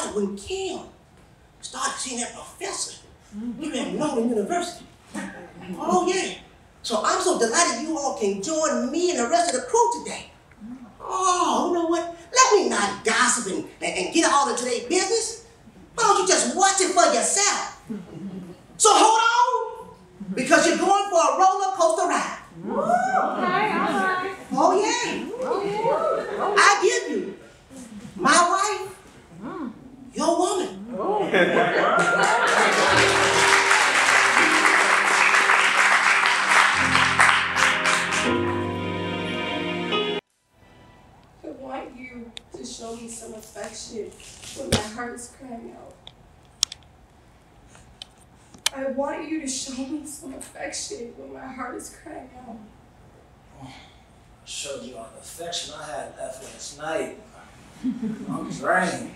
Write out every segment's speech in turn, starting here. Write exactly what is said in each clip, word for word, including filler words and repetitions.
started when Kim started seeing that professor. You didn't know in university. Oh, yeah. So I'm so delighted you all can join me and the rest of the crew today. Oh, you know what? Let me not gossip and, and, and get all into their business. Why don't you just watch it for yourself? So hold on, because you're going for a roller coaster ride. Okay, all right. Oh, yeah. Oh, yeah. I give you my wife, your woman. I want you to show me some affection when my heart is crying out. I want you to show me some affection when my heart is crying out. I showed you all the affection I had left last night. I'm drained.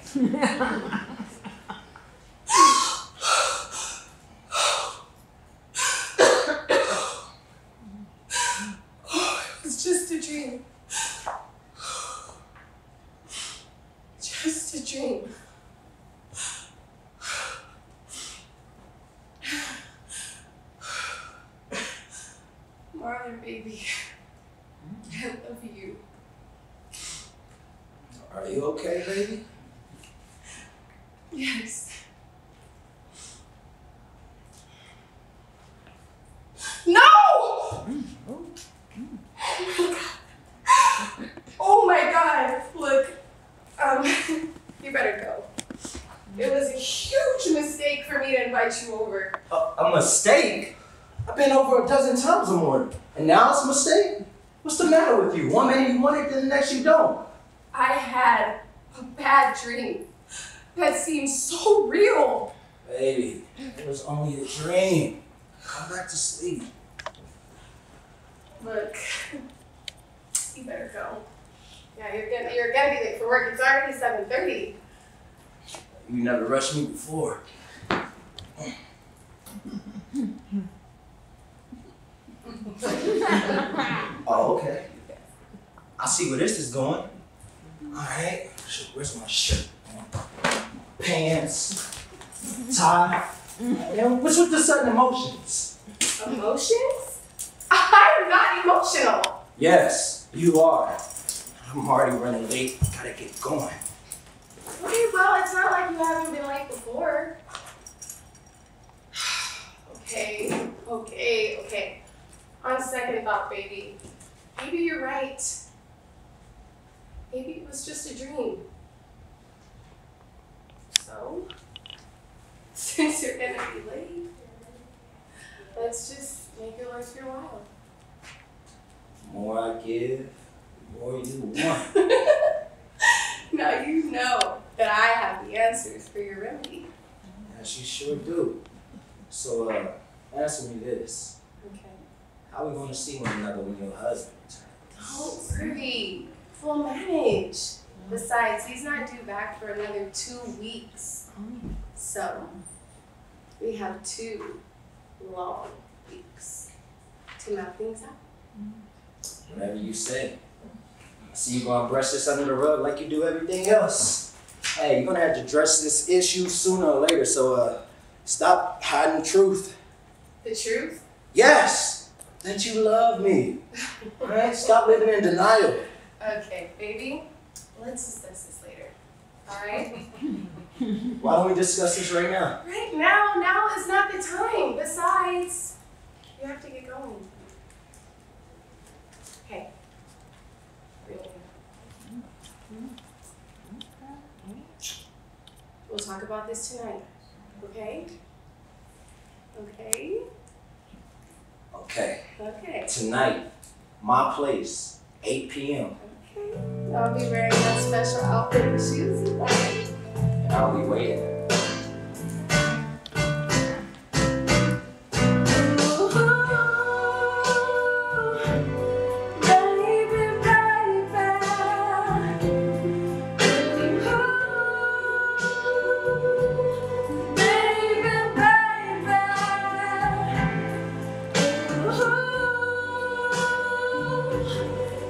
It's just a dream. Just a dream. Marlon, baby, I love you. Are you okay, baby? Yes. No! Oh my God! Look, um, you better go. It was a huge mistake for me to invite you over. A, a mistake? I've been over a dozen times or more, and now it's a mistake? What's the matter with you? One minute you want it, then the next you don't. I had a bad dream that seemed so real. Baby, it was only a dream. Come back to sleep. Look, you better go. Yeah, you're gonna you're gonna be late for work. It's already seven thirty. You never rushed me before. Oh, okay. I see where this is going. All right. Where's my shirt? Pants, tie. And what's with the sudden emotions? Emotions? I'm not emotional. Yes, you are. I'm already running late. Gotta get going. Okay, well, it's not like you haven't been late before. Okay, okay, okay. On second thought, baby, maybe you're right. Maybe it was just a dream. So, since you're gonna be late, let's just make it worth your while. The more I give, the more you want. Now you know that I have the answers for your remedy. Yes, you sure do. So, uh, answer me this. Okay. How are we going to see one another when your husband returns? Don't worry. We'll manage. Besides, he's not due back for another two weeks. So, we have two long weeks to map things out. Whatever you say. I see you going to brush this under the rug like you do everything else. Hey, you're going to have to address this issue sooner or later, so uh, stop hiding the truth. The truth? Yes! That you love me. All right? Stop living in denial. Okay, baby, let's discuss this later. All right? Why don't we discuss this right now? Right now, now is not the time. Besides, you have to get going. Okay. We'll talk about this tonight, okay? Okay? Okay. Okay. Tonight, my eight p m Okay. I'll be wearing that special outfit and shoes. Okay. And I'll be waiting.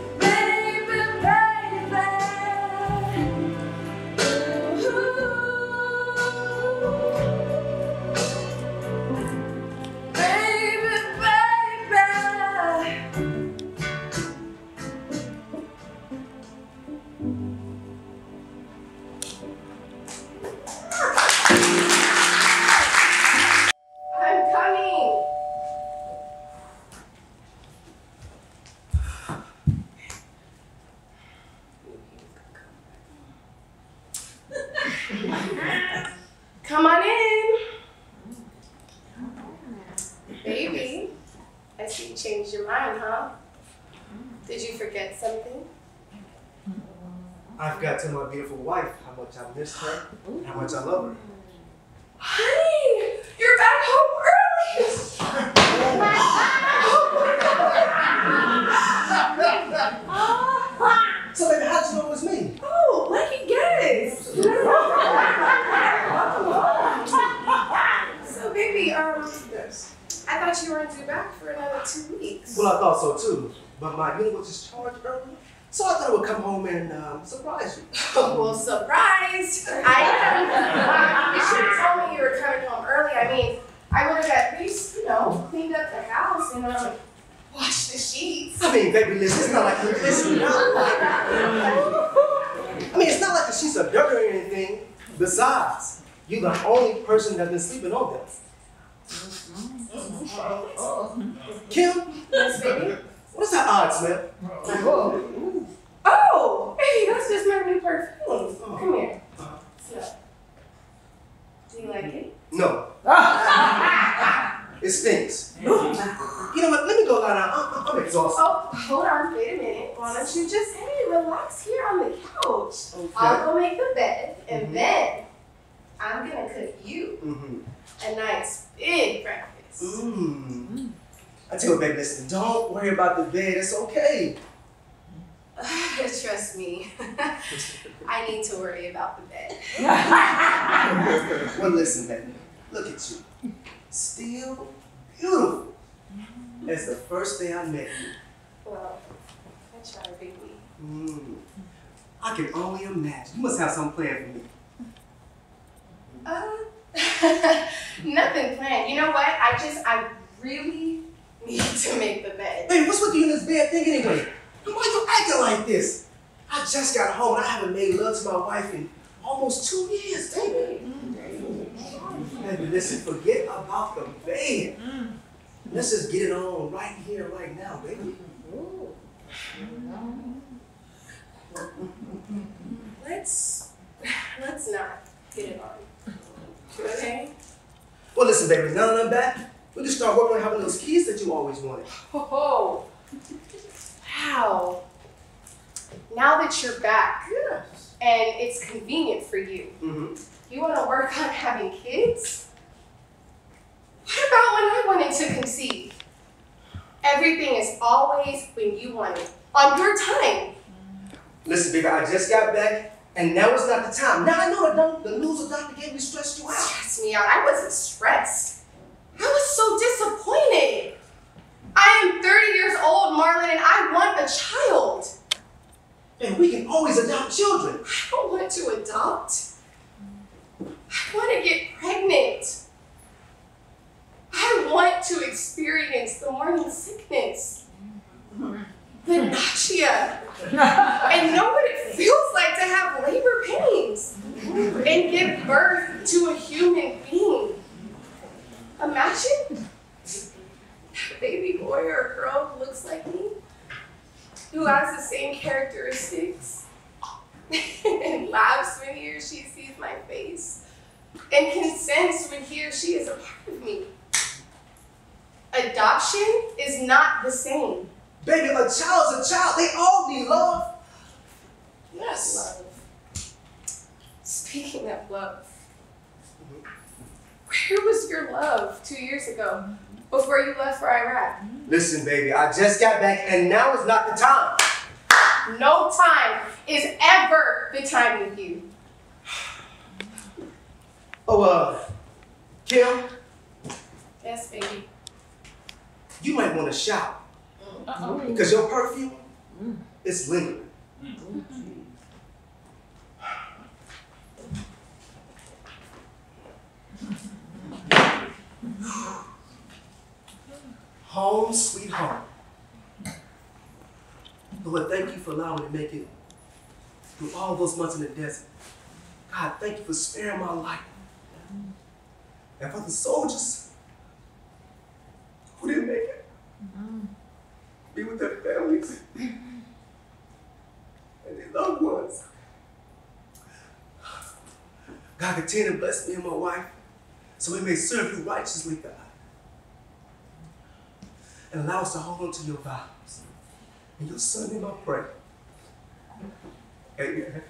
Ooh. Come on in. Baby, I see you changed your mind, huh? Did you forget something? I've got to tell my beautiful wife how much I miss her and how much I love her. Honey, you're back home early. So baby, how'd you know it was me? Oh, lucky guess. So baby, um, Yes. I thought you weren't due back for another two weeks. Well, I thought so too, but my unit was discharged early, so I thought I would come home and um, surprise you. Well, surprised. I am. You should have told me you were coming home early. I mean, I would have at least, you know, cleaned up the house and um, washed the sheets. I mean, baby, listen, it's not like listen, not like, I mean, it's not like the sheets are dirty or anything. Besides, you're the only person that's been sleeping on them. Kim? Yes, baby? What is that odd smell? Oh, baby, that's just my new perfume. Come here. Smell. Do you like it? No. It stinks. You know what? Let me go lie down. I'm, I'm exhausted. Oh, hold on. Wait a minute. Why don't you just, hey, relax here on the couch. Okay. I'll go make the bed, and Mhm. then I'm going to cook you Mm-hmm. a nice big breakfast. Mm. I tell you, baby, listen, don't worry about the bed. It's okay. Trust me, I need to worry about the bed. Well, listen, baby. Look at you. Still beautiful. As the first day I met you. Well, I try, baby. Mm. I can only imagine. You must have something planned for me. Uh, nothing planned. You know what? I just, I really need to make the bed. Baby, what's with you in this bed thing anyway? Why are you acting like this? I just got home and I haven't made love to my wife in almost two years, baby. Baby, listen, forget about the bed. Let's just get it on right here, right now, baby. Let's, let's not get it on. Okay? Well, listen, baby, none of them back. We can start working on having those kids that you always wanted. Oh, wow. Now that you're back Yes. and it's convenient for you, Mm-hmm. you want to work on having kids? What about when I wanted to conceive? Everything is always when you want it, on your time. Listen, baby, I just got back, and now is not the time. Now I know the, doc- the news of Doctor gave me stressed you out. Stress me out. I wasn't stressed. I was so disappointed. I am thirty years old, Marlon, and I want a child. And we can always adopt children. I don't want to adopt. I want to get pregnant. I want to experience the morning sickness, the nausea, and know what it feels like to have labor pains and give birth to a human being. Imagine a baby boy or girl who looks like me, who has the same characteristics, and laughs when he or she sees my face, and consents when he or she is a part of me. Adoption is not the same. Baby, a child's a child. They all need love. Yes. Love. Speaking of love, where was your love two years ago before you left for Iraq? Listen, baby, I just got back, and now is not the time. No time is ever the time with you. Oh, uh, Kim, Yes, baby. you might want to shower. Uh-oh. Because your perfume is lingering. Home, sweet home. Lord, thank you for allowing me to make it through all those months in the desert. God, thank you for sparing my life. And for the soldiers who didn't make it, be with their families and their loved ones. God continue to bless me and my wife so we may serve you righteously, God. And allow us to hold on to your vows. In your son name I pray. Amen.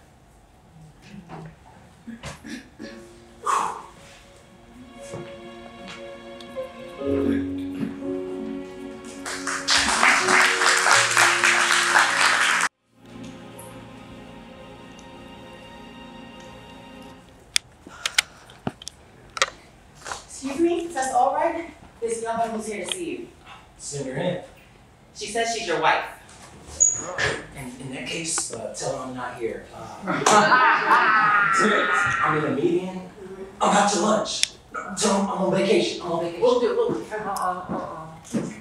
Excuse me, is that all right? This young woman who's here to see you. Send her in. She says she's your wife. In, in that case, uh, tell her I'm not here. Uh, I'm in a meeting. I'm out to lunch. Tell them I'm on vacation. I'm on vacation. We'll do, we'll do. Uh-uh,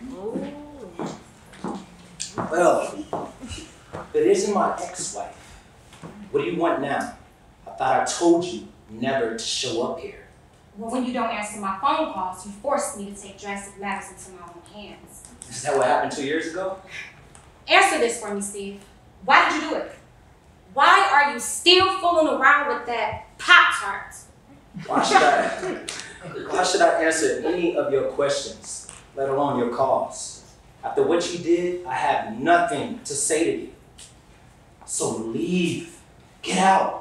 uh-uh. Well, it isn't my ex-wife. What do you want now? I thought I told you never to show up here. Well, when you don't answer my phone calls, you force me to take drastic matters into my own hands. Is that what happened two years ago? Answer this for me, Steve. Why did you do it? Why are you still fooling around with that Pop-Tart? Why should I, why should I answer any of your questions, let alone your calls? After what you did, I have nothing to say to you. So leave. Get out.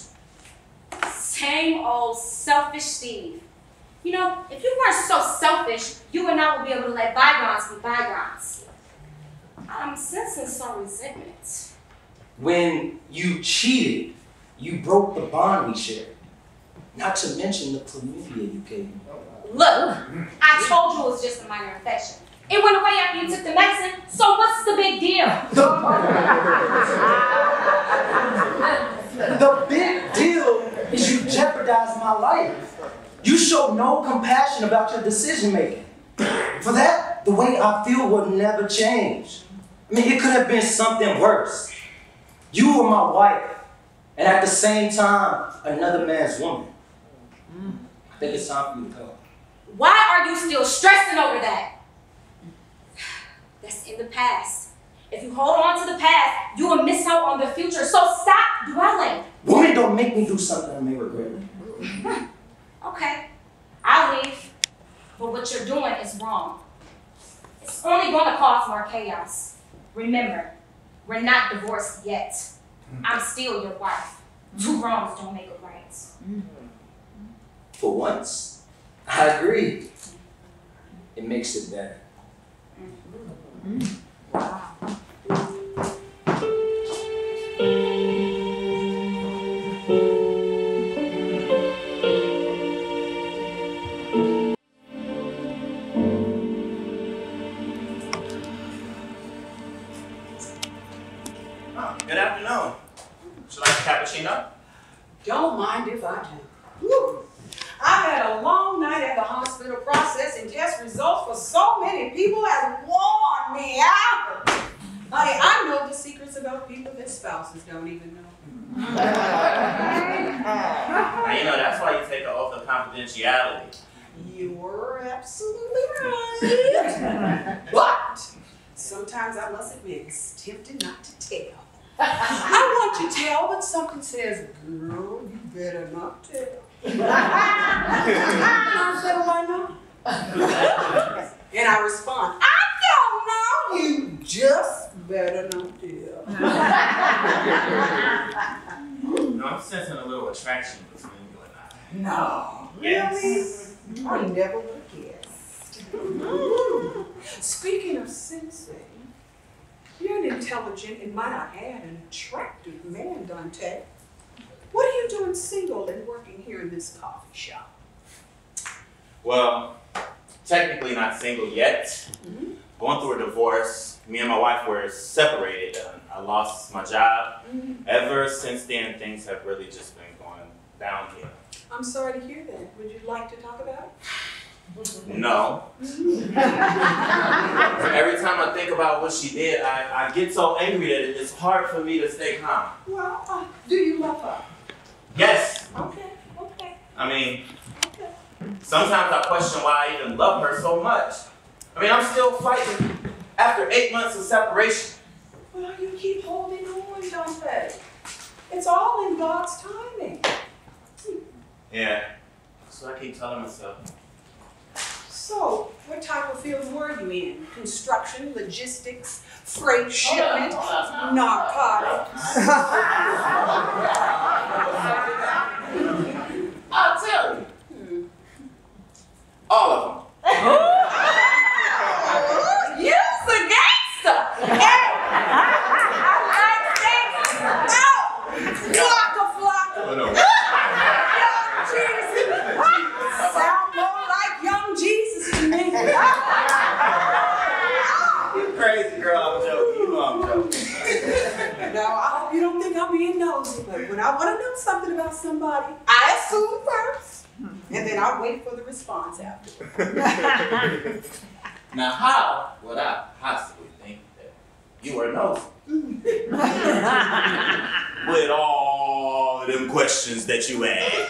Same old selfish Steve. You know, if you weren't so selfish, you and I would be able to let bygones be bygones. I'm sensing some resentment. When you cheated, you broke the bond we shared. Not to mention the chlamydia you gave me. Look, I told you it was just a minor infection. It went away after you took the medicine, so what's the big deal? The big deal is you jeopardized my life. You showed no compassion about your decision making. For that, the way I feel will never change. I mean, it could have been something worse. You were my wife, and at the same time, another man's woman. I think it's time for you to go. Why are you still stressing over that? That's in the past. If you hold on to the past, you will miss out on the future, so stop dwelling. Women don't make me do something I may regret later. Okay, I'll leave, but what you're doing is wrong. It's only going to cause more chaos. Remember, we're not divorced yet. I'm still your wife. Two wrongs don't make a right. For once, I agree. It makes it better. Wow. Good afternoon. Would you like a cappuccino? Don't mind if I do. Whew. I had a long night at the hospital processing test results for so many people has worn me out. Honey, I know the secrets about people that spouses don't even know. Now, you know, that's why you take an oath of confidentiality. You're absolutely right. But sometimes I must admit it's tempting not to tell. I want to tell, but something says, girl, you better not tell. And I said, why not? And I respond, I don't know, you just better not tell. No, I'm sensing a little attraction between you and I. No. Yes. Really? I never would have guessed. Speaking of sensing, you're an intelligent and might I add an attractive man, Dante. What are you doing single and working here in this coffee shop? Well, technically not single yet. Mm-hmm. Going through a divorce. Me and my wife were separated. Uh, I lost my job. Mm-hmm. Ever since then, things have really just been going downhill. I'm sorry to hear that. Would you like to talk about it? No. Every time I think about what she did, I, I get so angry that it's hard for me to stay calm. Well, uh, do you love her? Yes. Okay, okay, I mean, okay. sometimes I question why I even love her so much. I mean, I'm still fighting after eight months of separation. Well, you keep holding on, Dante. It's all in God's timing. Yeah, that's what I keep telling myself. So, what type of field were you in? Construction, logistics, freight shipment, narcotics? I'll tell you. Hmm. All of them. You's a gangster! Hey! I like gangster! Oh! Flocka, flocka! Oh, no. Sound more like young Jesus to me. You crazy girl, I'm joking. You know I'm joking. Now, I hope you don't think I'm being nosy, but when I want to know something about somebody, I assume first, and then I wait for the response after. Now, how would I possibly think that you were nosy? With all of them questions that you asked.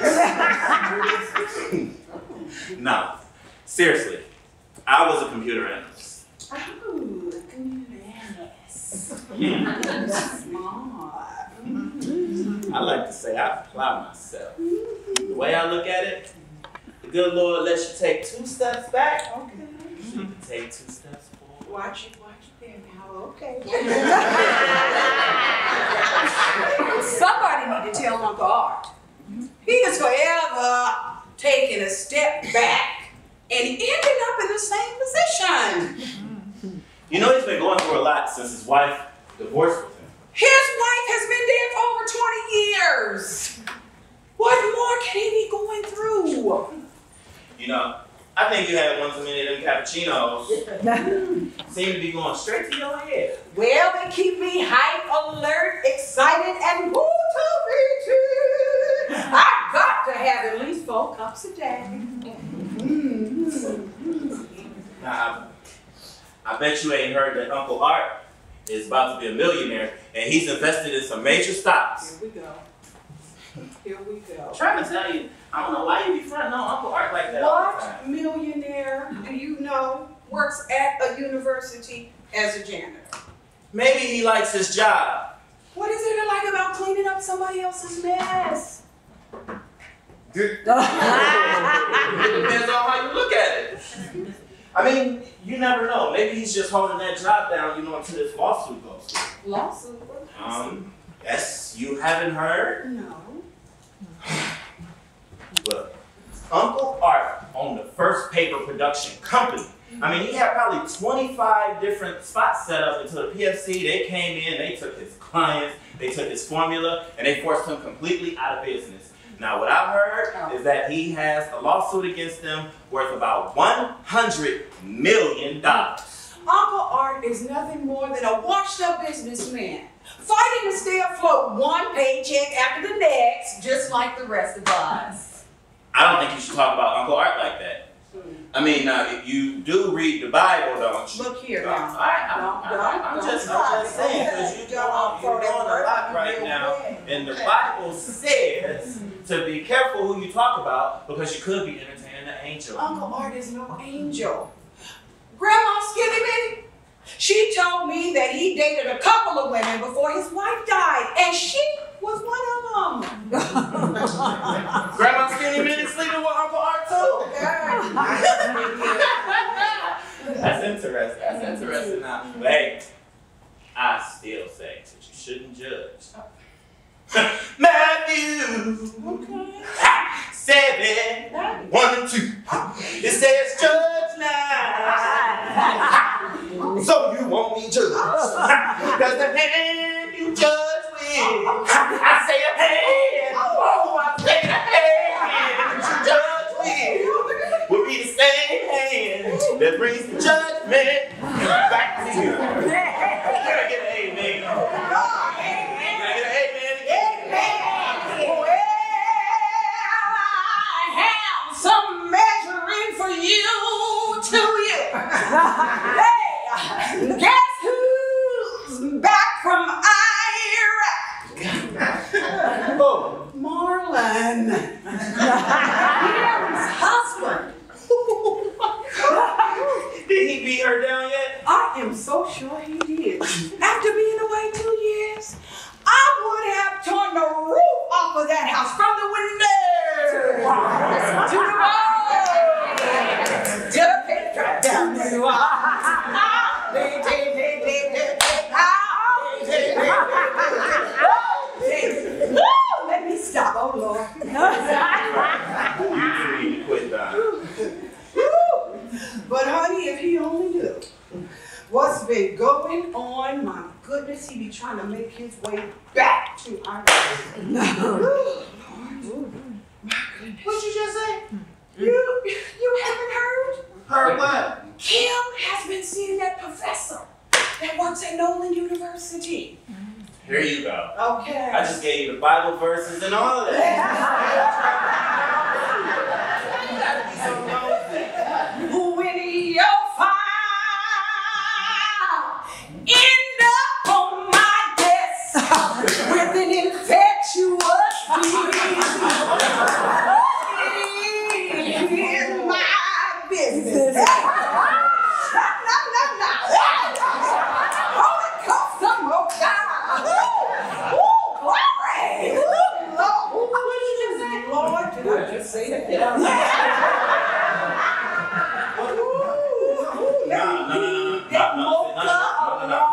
No, seriously, I was a computer analyst. Oh, computer analyst. Smart. I like to say I apply myself. The way I look at it, the good Lord lets you take two steps back. Okay. You can take two steps forward. Watch it, watch it there now. Okay. Somebody need to tell Uncle Art. He is forever taking a step back and ended up in the same position. You know he's been going through a lot since his wife divorced with him. His wife has been dead for over twenty years. What more can he be going through? You know, I think you had one too many of them cappuccinos. Seem to be going straight to your head. Well, they keep me hype, alert, excited, and motivated. I got to have at least four cups a day. Now, I, I bet you ain't heard that Uncle Art is about to be a millionaire and he's invested in some major stocks. Here we go. Here we go. I'm trying to tell you, I don't know why you be fronting on Uncle Art like that all the What time. millionaire do you know works at a university as a janitor? Maybe he likes his job. What is it like about cleaning up somebody else's mess? It depends on how you look at it. I mean, you never know. Maybe he's just holding that job down, you know, until this lawsuit goes through. Lawsuit? What lawsuit? Um, yes, you haven't heard? No. Look, Uncle Art owned the first paper production company. I mean, he had probably twenty-five different spots set up until the P F C, they came in, they took his clients, they took his formula, and they forced him completely out of business. Now, what I've heard is that he has a lawsuit against them worth about one hundred million dollars. Uncle Art is nothing more than a washed-up businessman, fighting to stay afloat one paycheck after the next, just like the rest of us. I don't think you should talk about Uncle Art like that. I mean, uh, you do read the Bible, don't you? Look here No, now. I, I, Don't, I, don't, I'm don't just, stop I'm just it. saying, because you Don't doing, you're doing a lot right now, and the Bible says to be careful who you talk about because you could be entertaining an angel. Uncle Art is no angel. Grandma Skinny Minnie, she told me that he dated a couple of women before his wife died, and she was one of them. Grandma Skinny Minnie sleeping with Uncle Art too? That's interesting. That's interesting now. But hey, I still say that you shouldn't judge. Matthew Okay. seven, one and two. It says judge now. So you won't be judged. Cause the hand you judge with, I say a hand. Oh, I say a hand that you judge with will be the same hand that brings the judgment back to you. Can I get an amen? Can I get an amen again? Well, I have some measuring for you to you. Hey, guess who's back from Iraq? Oh. Marlon. His husband. Did he beat her down yet? I am so sure he did. After Let me stop, oh Lord. You need to quit that. But honey, if he only knew what's been going on, my goodness, he be trying to make his way back to our What you just say? You you haven't heard? Heard what? Kim has been seeing that professor that works at Nolan University. Here you go. Okay. I just gave you the Bible verses and all of that. You gotta be so nosy. When you'll find end up on my desk with an infectious disease in my business. No, no, no. Holy Ghost, some more God. Woo, glory. Lord, what did you just say? Lord, did I just say that? No, no, no, no, That no, no, mocha no, no, no,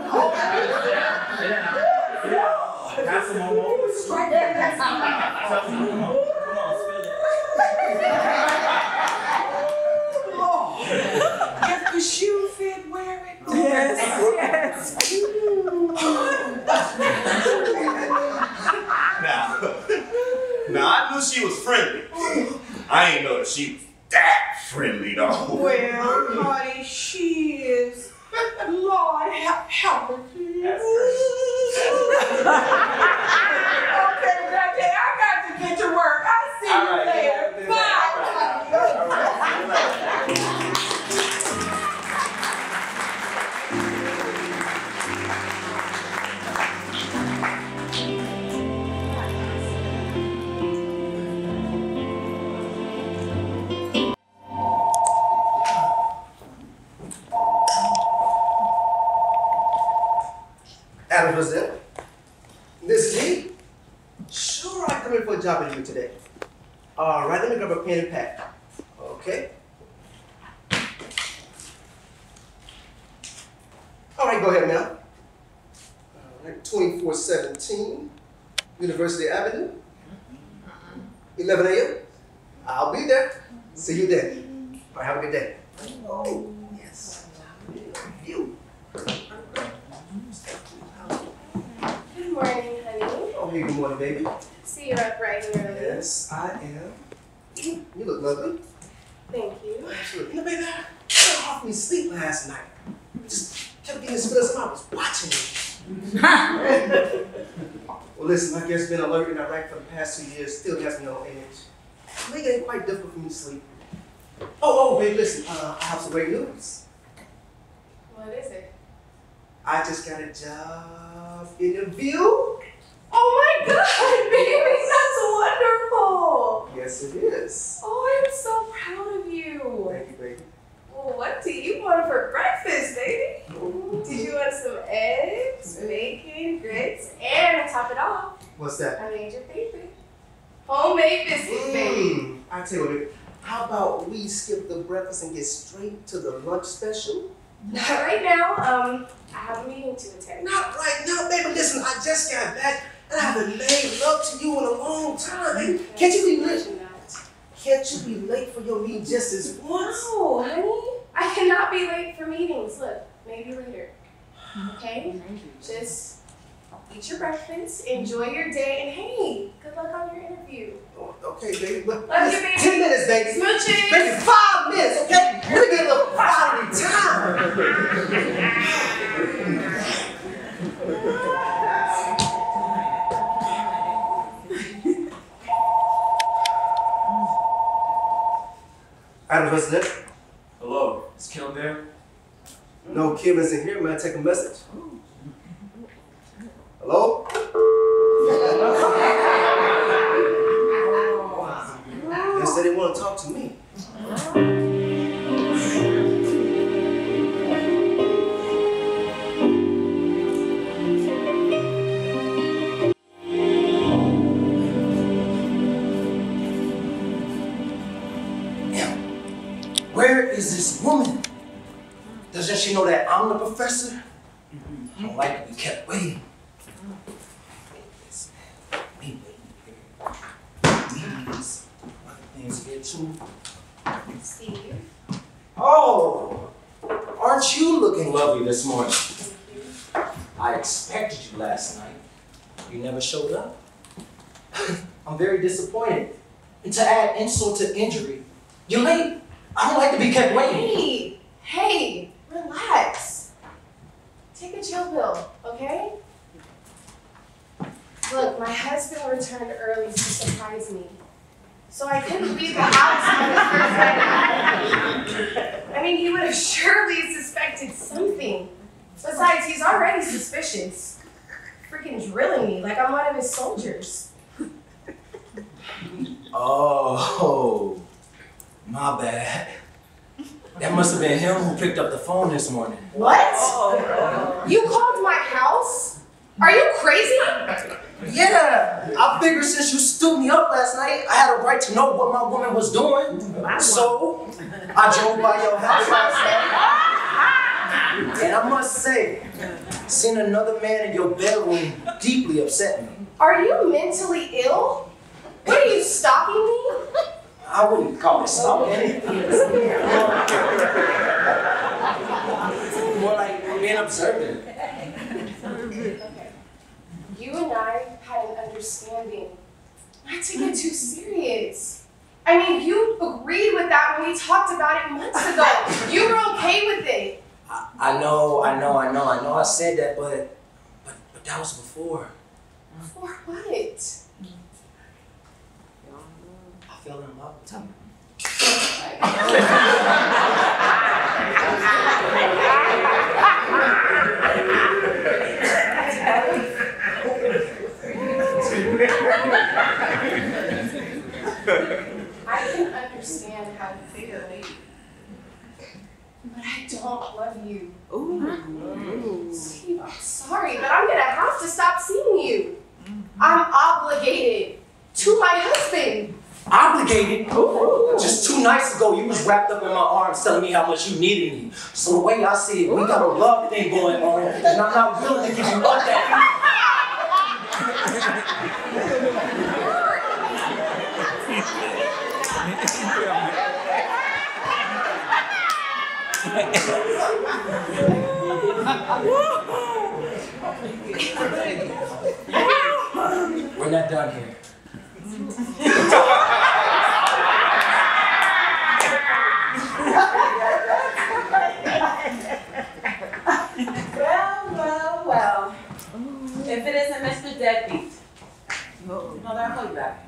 no, no. Have some more mocha. Strike that. Come on, spill it. Lord, if the shoe fit, wear it. Yes, Now, now I knew she was friendly. I ain't know that she was that friendly though. Well, honey, she is. Lord, help, help her, please. That's Okay, Doctor, I got to get to work. I'll see All you right, later. yeah, Bye. all right. Adam President, this is he. Sure, I come in for a job interview today. All right, let me grab a pen and pad. Okay. All right, go ahead now. All right, twenty-four seventeen University Avenue, eleven a m I'll be there. See you then. All right, have a good day. Oh, yes. You. Good morning, honey. Oh, hey, good morning, baby. See you're up bright and early. Yes, I am. You look lovely. Thank you. Absolutely. You know, baby, I got off me sleep last night. Just kept getting this feeling somebody was watching me. Well, listen, I guess being alert and right for the past two years still has me on edge. It ain't quite difficult for me to sleep. Oh, oh, baby, listen, uh, I have some great news. What is it? I just got a job interview. Oh my God, baby, that's wonderful. Yes, it is. Oh, I'm so proud of you. Thank you, baby. Well, what do you want for breakfast, baby? Did you want some eggs, bacon, grits, and to top it off, What's that? I made your favorite homemade biscuits, baby. Mm, I tell you what, baby, how about we skip the breakfast and get straight to the lunch special? Not right now. Um, I have a meeting to attend. Not right now, baby. Listen, I just got back and I haven't made love to you in a long time, baby. Can't you be late? Can't you be late for your meeting just as once? No, honey. I cannot be late for meetings. Look, maybe later. Okay? Just eat your breakfast, enjoy your day, and hey, good luck on your interview. Oh, okay, baby. But Love you, baby. Ten minutes, baby. Smooches. Baby, five minutes, okay? Let me get a little quality time. Adam, what's that? Hello, is Kim there? No, Kim isn't here. May I take a message? Hello? They said they want to talk to me. Where is this woman? The Doesn't she know that I'm the professor? I don't like to be kept waiting. These other things here too. Steve. Oh, aren't you looking lovely this morning? I expected you last night. You never showed up. I'm very disappointed. And to add insult to injury, you're late. I don't like to be kept waiting. Hey, hey, relax. Take a chill pill, okay? Look, my husband returned early to surprise me. So I couldn't leave the house on the first night. I mean, he would have surely suspected something. Besides, he's already suspicious. Freaking drilling me like I'm one of his soldiers. Oh, my bad. That must have been him who picked up the phone this morning. What? You called my house? Are you crazy? Yeah, I figured since you stood me up last night, I had a right to know what my woman was doing. So, I drove by your house last night. And I must say, seeing another man in your bedroom deeply upset me. Are you mentally ill? What, are you stalking me? I wouldn't call it stalking. More like being observant. Okay. You and I had an understanding not to get too serious. I mean, you agreed with that when we talked about it months ago. You were okay with it. I, I know, I know, I know, I know I said that, but, but, but that was before. For what? I fell in love with him. I can understand how you feel, but I don't love you. Ooh. Steve, I'm sorry, but I'm gonna have to stop seeing you. I'm obligated to my husband. Obligated? Just two nights ago, you was wrapped up in my arms telling me how much you needed me. So the way I see it, we got a love thing going on, and I'm not willing to give you up that. We're not done here. Well, well, well. If it isn't Mister Deadbeat. No, that'll call you back.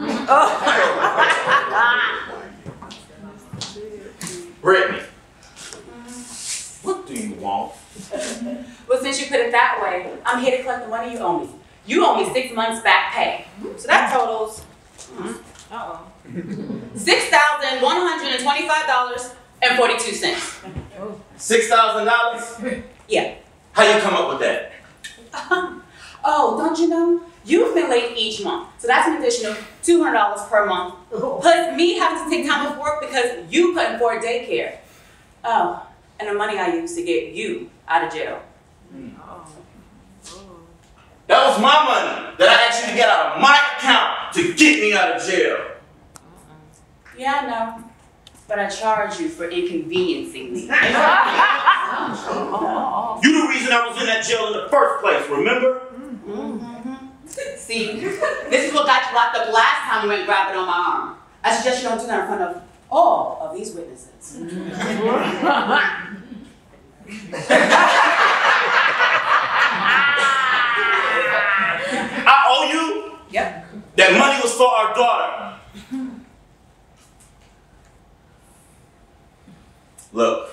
Brittany, what do you want? Well, since you put it that way, I'm here to collect the money you owe me. You owe me six months back pay. So that totals uh-oh. six thousand one hundred twenty-five dollars and forty-two cents. Six thousand dollars? Yeah. How you come up with that? Oh, don't you know? You've been late each month, so that's an additional two hundred dollars per month. Plus me having to take time off work because you couldn't afford daycare. Oh, and the money I used to get you out of jail. That was my money that I asked you to get out of my account to get me out of jail. Yeah, I know. But I charge you for inconveniencing me. You the reason I was in that jail in the first place, remember? Mm-hmm. See, this is what got you locked up last time you went grabbing on my arm. I suggest you don't do that in front of all of these witnesses. I owe you? Yep. That money was for our daughter. Look,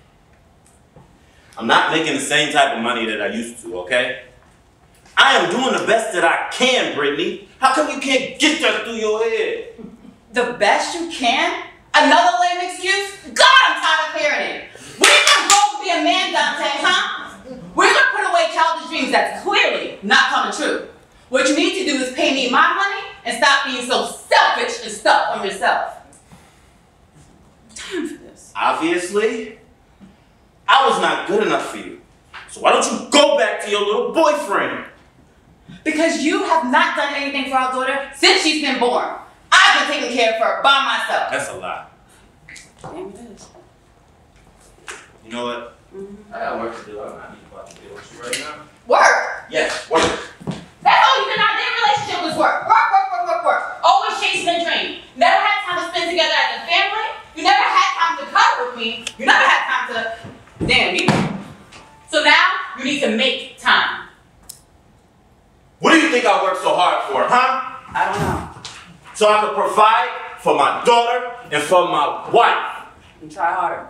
I'm not making the same type of money that I used to, okay? I am doing the best that I can, Brittany. How come you can't get that through your head? The best you can? Another lame excuse? God, I'm tired of hearing it. When are you gonna grow to be a man, Dante, huh? We're gonna put away childish dreams that's clearly not coming true. What you need to do is pay me my money and stop being so selfish and stuck on yourself. Time for this. Obviously, I was not good enough for you. So why don't you go back to your little boyfriend? Because you have not done anything for our daughter since she's been born. I've been taking care of her by myself. That's a lie. Damn, it is. You know what? Mm-hmm. I got work to do. I'm not even about to deal with you right now. Work? Yes, work. That's all you did not their relationship was work. Work, work, work, work, work. Always chasing a dream. Never had time to spend together as a family. You never had time to cuddle with me. You never had time to... Damn, you... So now, you need to make time. What do you think I work so hard for, huh? I don't know. So I can provide for my daughter and for my wife. And try harder.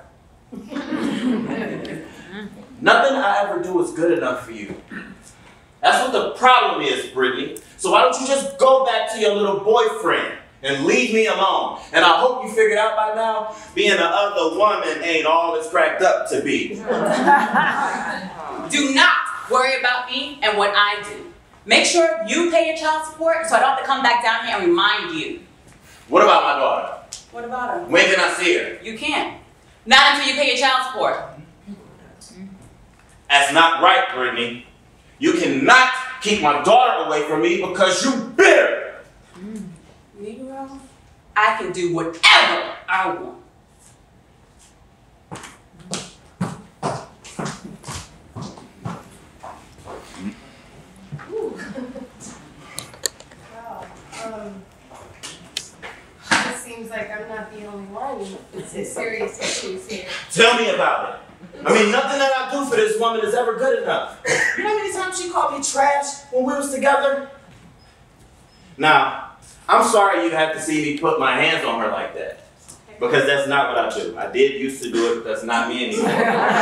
Nothing I ever do is good enough for you. That's what the problem is, Brittany. So why don't you just go back to your little boyfriend and leave me alone? And I hope you figured out by now, being the other woman ain't all it's cracked up to be. Do not worry about me and what I do. Make sure you pay your child support so I don't have to come back down here and remind you. What about my daughter? What about her? When can I see her? You can't. Not until you pay your child support. That's not right, Brittany. You cannot keep my daughter away from me because you bitter. Negro, I can do whatever I want. Wow. Um, it seems like I'm not the only one with some serious issues here. Tell me about it. I mean, nothing that I do for this woman is ever good enough. You know how many times she called me trash when we was together? Now, I'm sorry you had to see me put my hands on her like that. Because that's not what I do. I did used to do it, but that's not me anymore.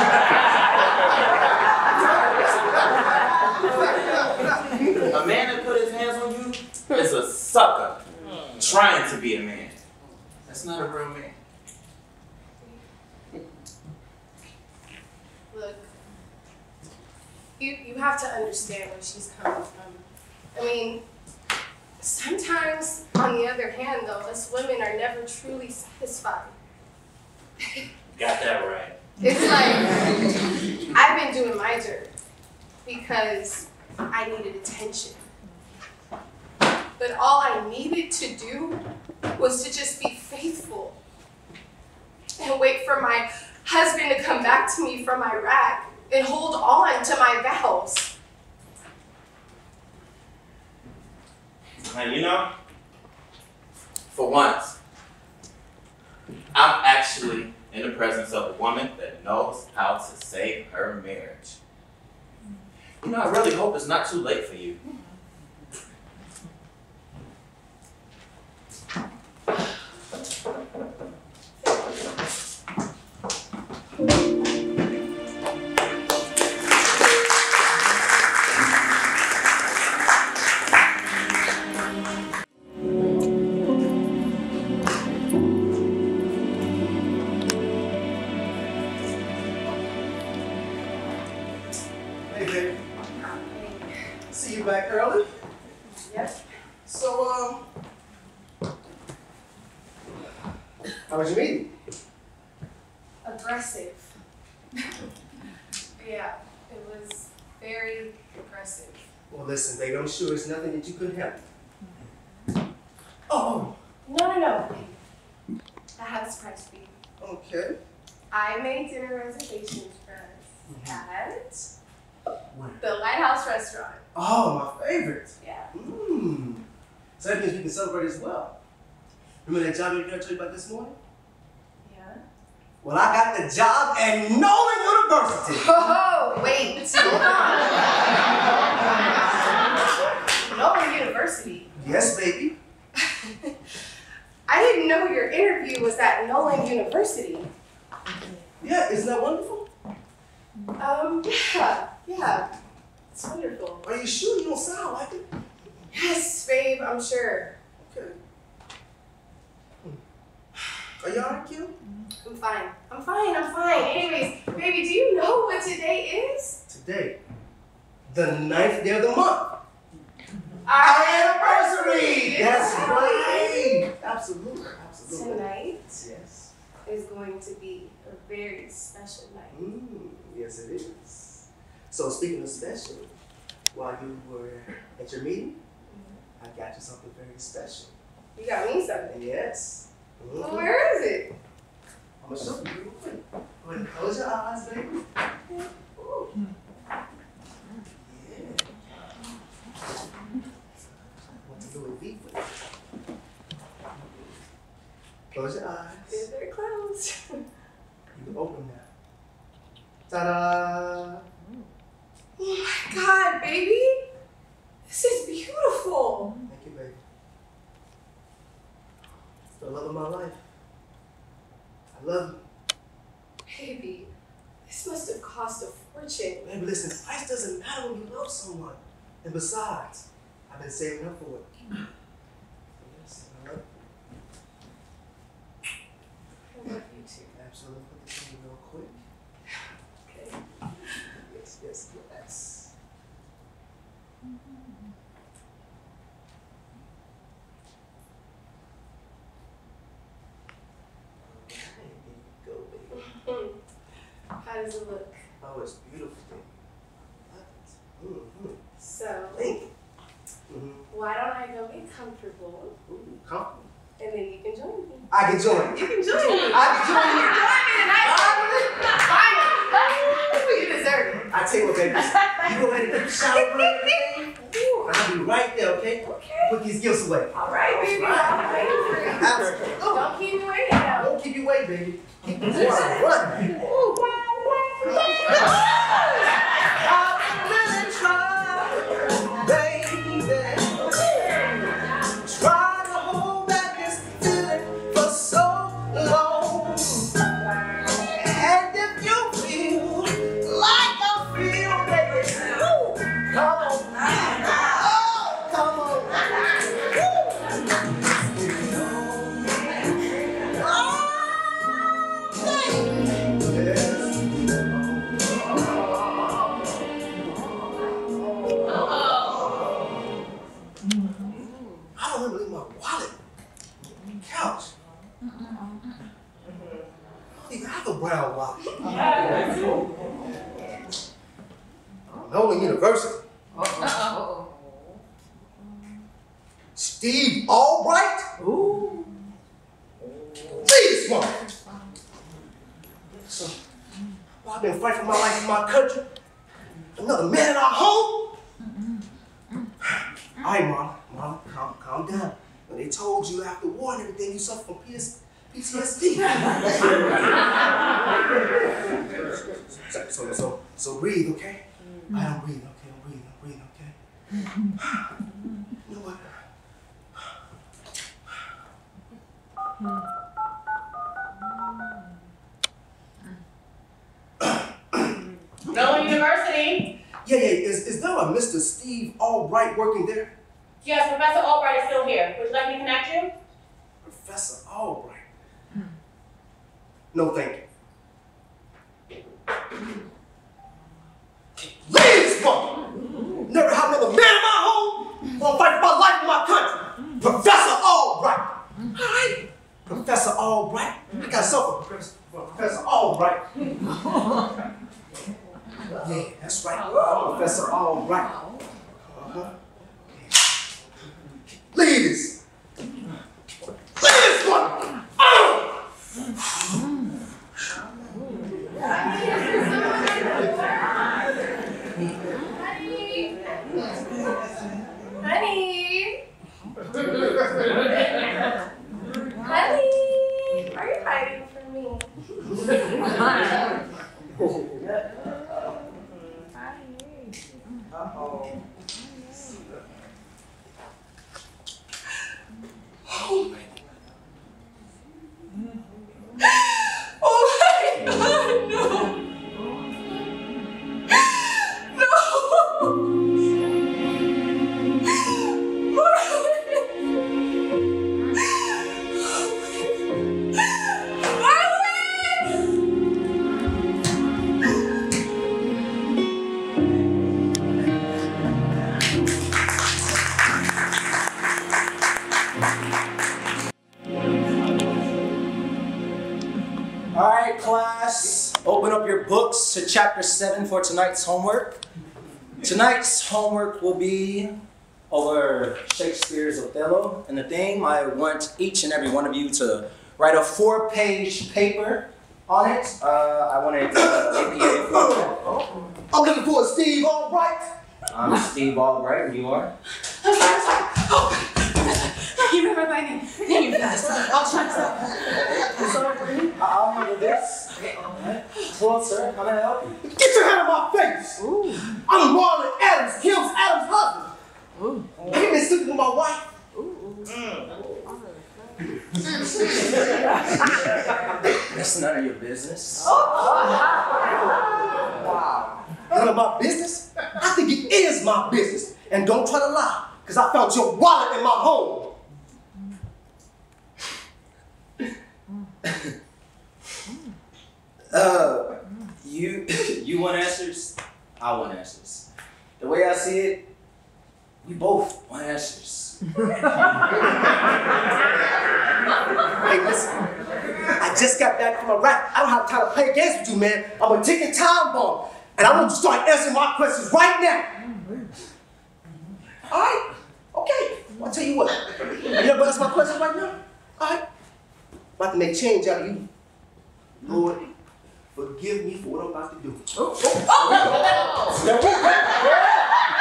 A man that put his hands on you is a sucker trying to be a man. That's not a real man. Look, you, you have to understand where she's coming from. I mean, sometimes, on the other hand, though, us women are never truly satisfied. Got that right. It's like, I've been doing my dirt because I needed attention. But all I needed to do was to just be faithful and wait for my husband to come back to me from Iraq and hold on to my vows. And you know, for once, I'm actually in the presence of a woman that knows how to save her marriage. You know, I really hope it's not too late for you. Hey, baby. See you back early. Yep. So, um, how was your meeting? Aggressive. Yeah, it was very aggressive. Well, listen, baby, I'm sure it's nothing that you couldn't help. Oh, No, no, no. I have a surprise for you. okay. I made dinner reservations for us at Where? the Lighthouse Restaurant. Oh, my favorite. Yeah. Mmm. So that means we can celebrate as well. Remember that job you told you about this morning? Yeah. Well, I got the job at Nolan University. Oh, wait, hold on. Nolan University. Yes, baby. I didn't know your interview was at Nolan University. Yeah, isn't that wonderful? Um, yeah, yeah. It's wonderful. Are you sure you don't sound like it? Yes, babe, I'm sure. Okay. Are you alright, Kim? I'm fine. I'm fine, I'm fine. Anyways, baby, do you know what today is? Today, the ninth day of the month. Our anniversary! That's right! Absolutely, absolutely. Tonight? Yes. is going to be a very special night. Mm, yes, it is. So speaking of special, while you were at your meeting, mm-hmm. I got you something very special. You got me something? Yes. Mm-hmm. Well, where is it? I'm gonna show you real quick. Go ahead and close your eyes, baby. Ooh. Yeah. What's a little deep with it? Close your eyes. They're very closed. You can open now. Ta-da! Oh my God, baby! This is beautiful! Thank you, baby. It's the love of my life. I love you. Baby, this must have cost a fortune. Baby, listen, price doesn't matter when you love someone. And besides, I've been saving up for it. Yes, I love you. I love you too. Absolutely. Put this in real quick. Okay. Yes, yes, yes. Go, baby. How does it look? Oh, it's beautiful, baby. Love it. Mm-hmm. So, Thank you. Mm-hmm. why don't I go get comfortable? Ooh, comfortable. And then you can join me. I can join. You can join me. I can join you. Join me tonight. Finally. You deserve it. I tell you what, baby. You go ahead and get the shower and everything. I'll be right there, okay? Okay. Put these gifts away. All right, baby. All right. I'm waiting for you. Absolutely. Don't keep me waiting now. Don't keep you waiting, baby. Keep this one running. Ooh. University. Uh-oh. Steve Albright? Ooh. Please, one. So, well, I've been fighting for my life in my country. Another man in our home? All right, Mom. Mom, calm, calm down. When they told you after war and everything, you suffer from P S P T S D. so, so, so, so breathe, okay? I don't breathe, okay? I'm breathing, I'm breathing, okay? You know what? Nolan University. Yeah, yeah, is, is there a Mister Steve Albright working there? Yes, Professor Albright is still here. Would you like me to connect you? Professor Albright? No, thank you. Ladies, woman! Never have another man in my home. Gonna fight for my life and my country. Professor Albright. All right. Professor Albright. I got something for Professor Albright. Yeah, that's right. Professor Albright. Uh-huh. Ladies. Ladies, woman! Oh! Honey! Honey! Are you hiding from me? Uh-oh. Oh my Oh my God, no! No! Marlon! right, class, open up your books to chapter seven for tonight's homework. Tonight's homework will be over Shakespeare's Othello. And the theme, I want each and every one of you to write a four-page paper on it. Uh, I want it uh, A P A for I'm looking for a Steve Albright. I'm Steve Albright, and you are? I'm sorry, I'm sorry. Oh, you remember my name. Thank you, guys. I'll try to stop. It's all right. I'll handle this. Well, sir, how may I help you? Get your hand on my face. Ooh. I'm Marlon Adams, Kim's Adams' husband. Ooh. He been sleeping with my wife. Ooh. Mm. That's none of your business. Wow. None of my business? I think it is my business. And don't try to lie, because I found your wallet in my home. uh, you, you want answers? I want answers. The way I see it, we both want answers. Hey, listen. I just got back from Iraq. I don't have time to play games with you, man. I'm a ticking time bomb. And I want you to start answering my questions right now. All right? Okay. Well, I'll tell you what. You know what? That's my question right now. All right. I'm about to make change out of you. Lord, forgive me for what I'm about to do. Oh, oh, oh.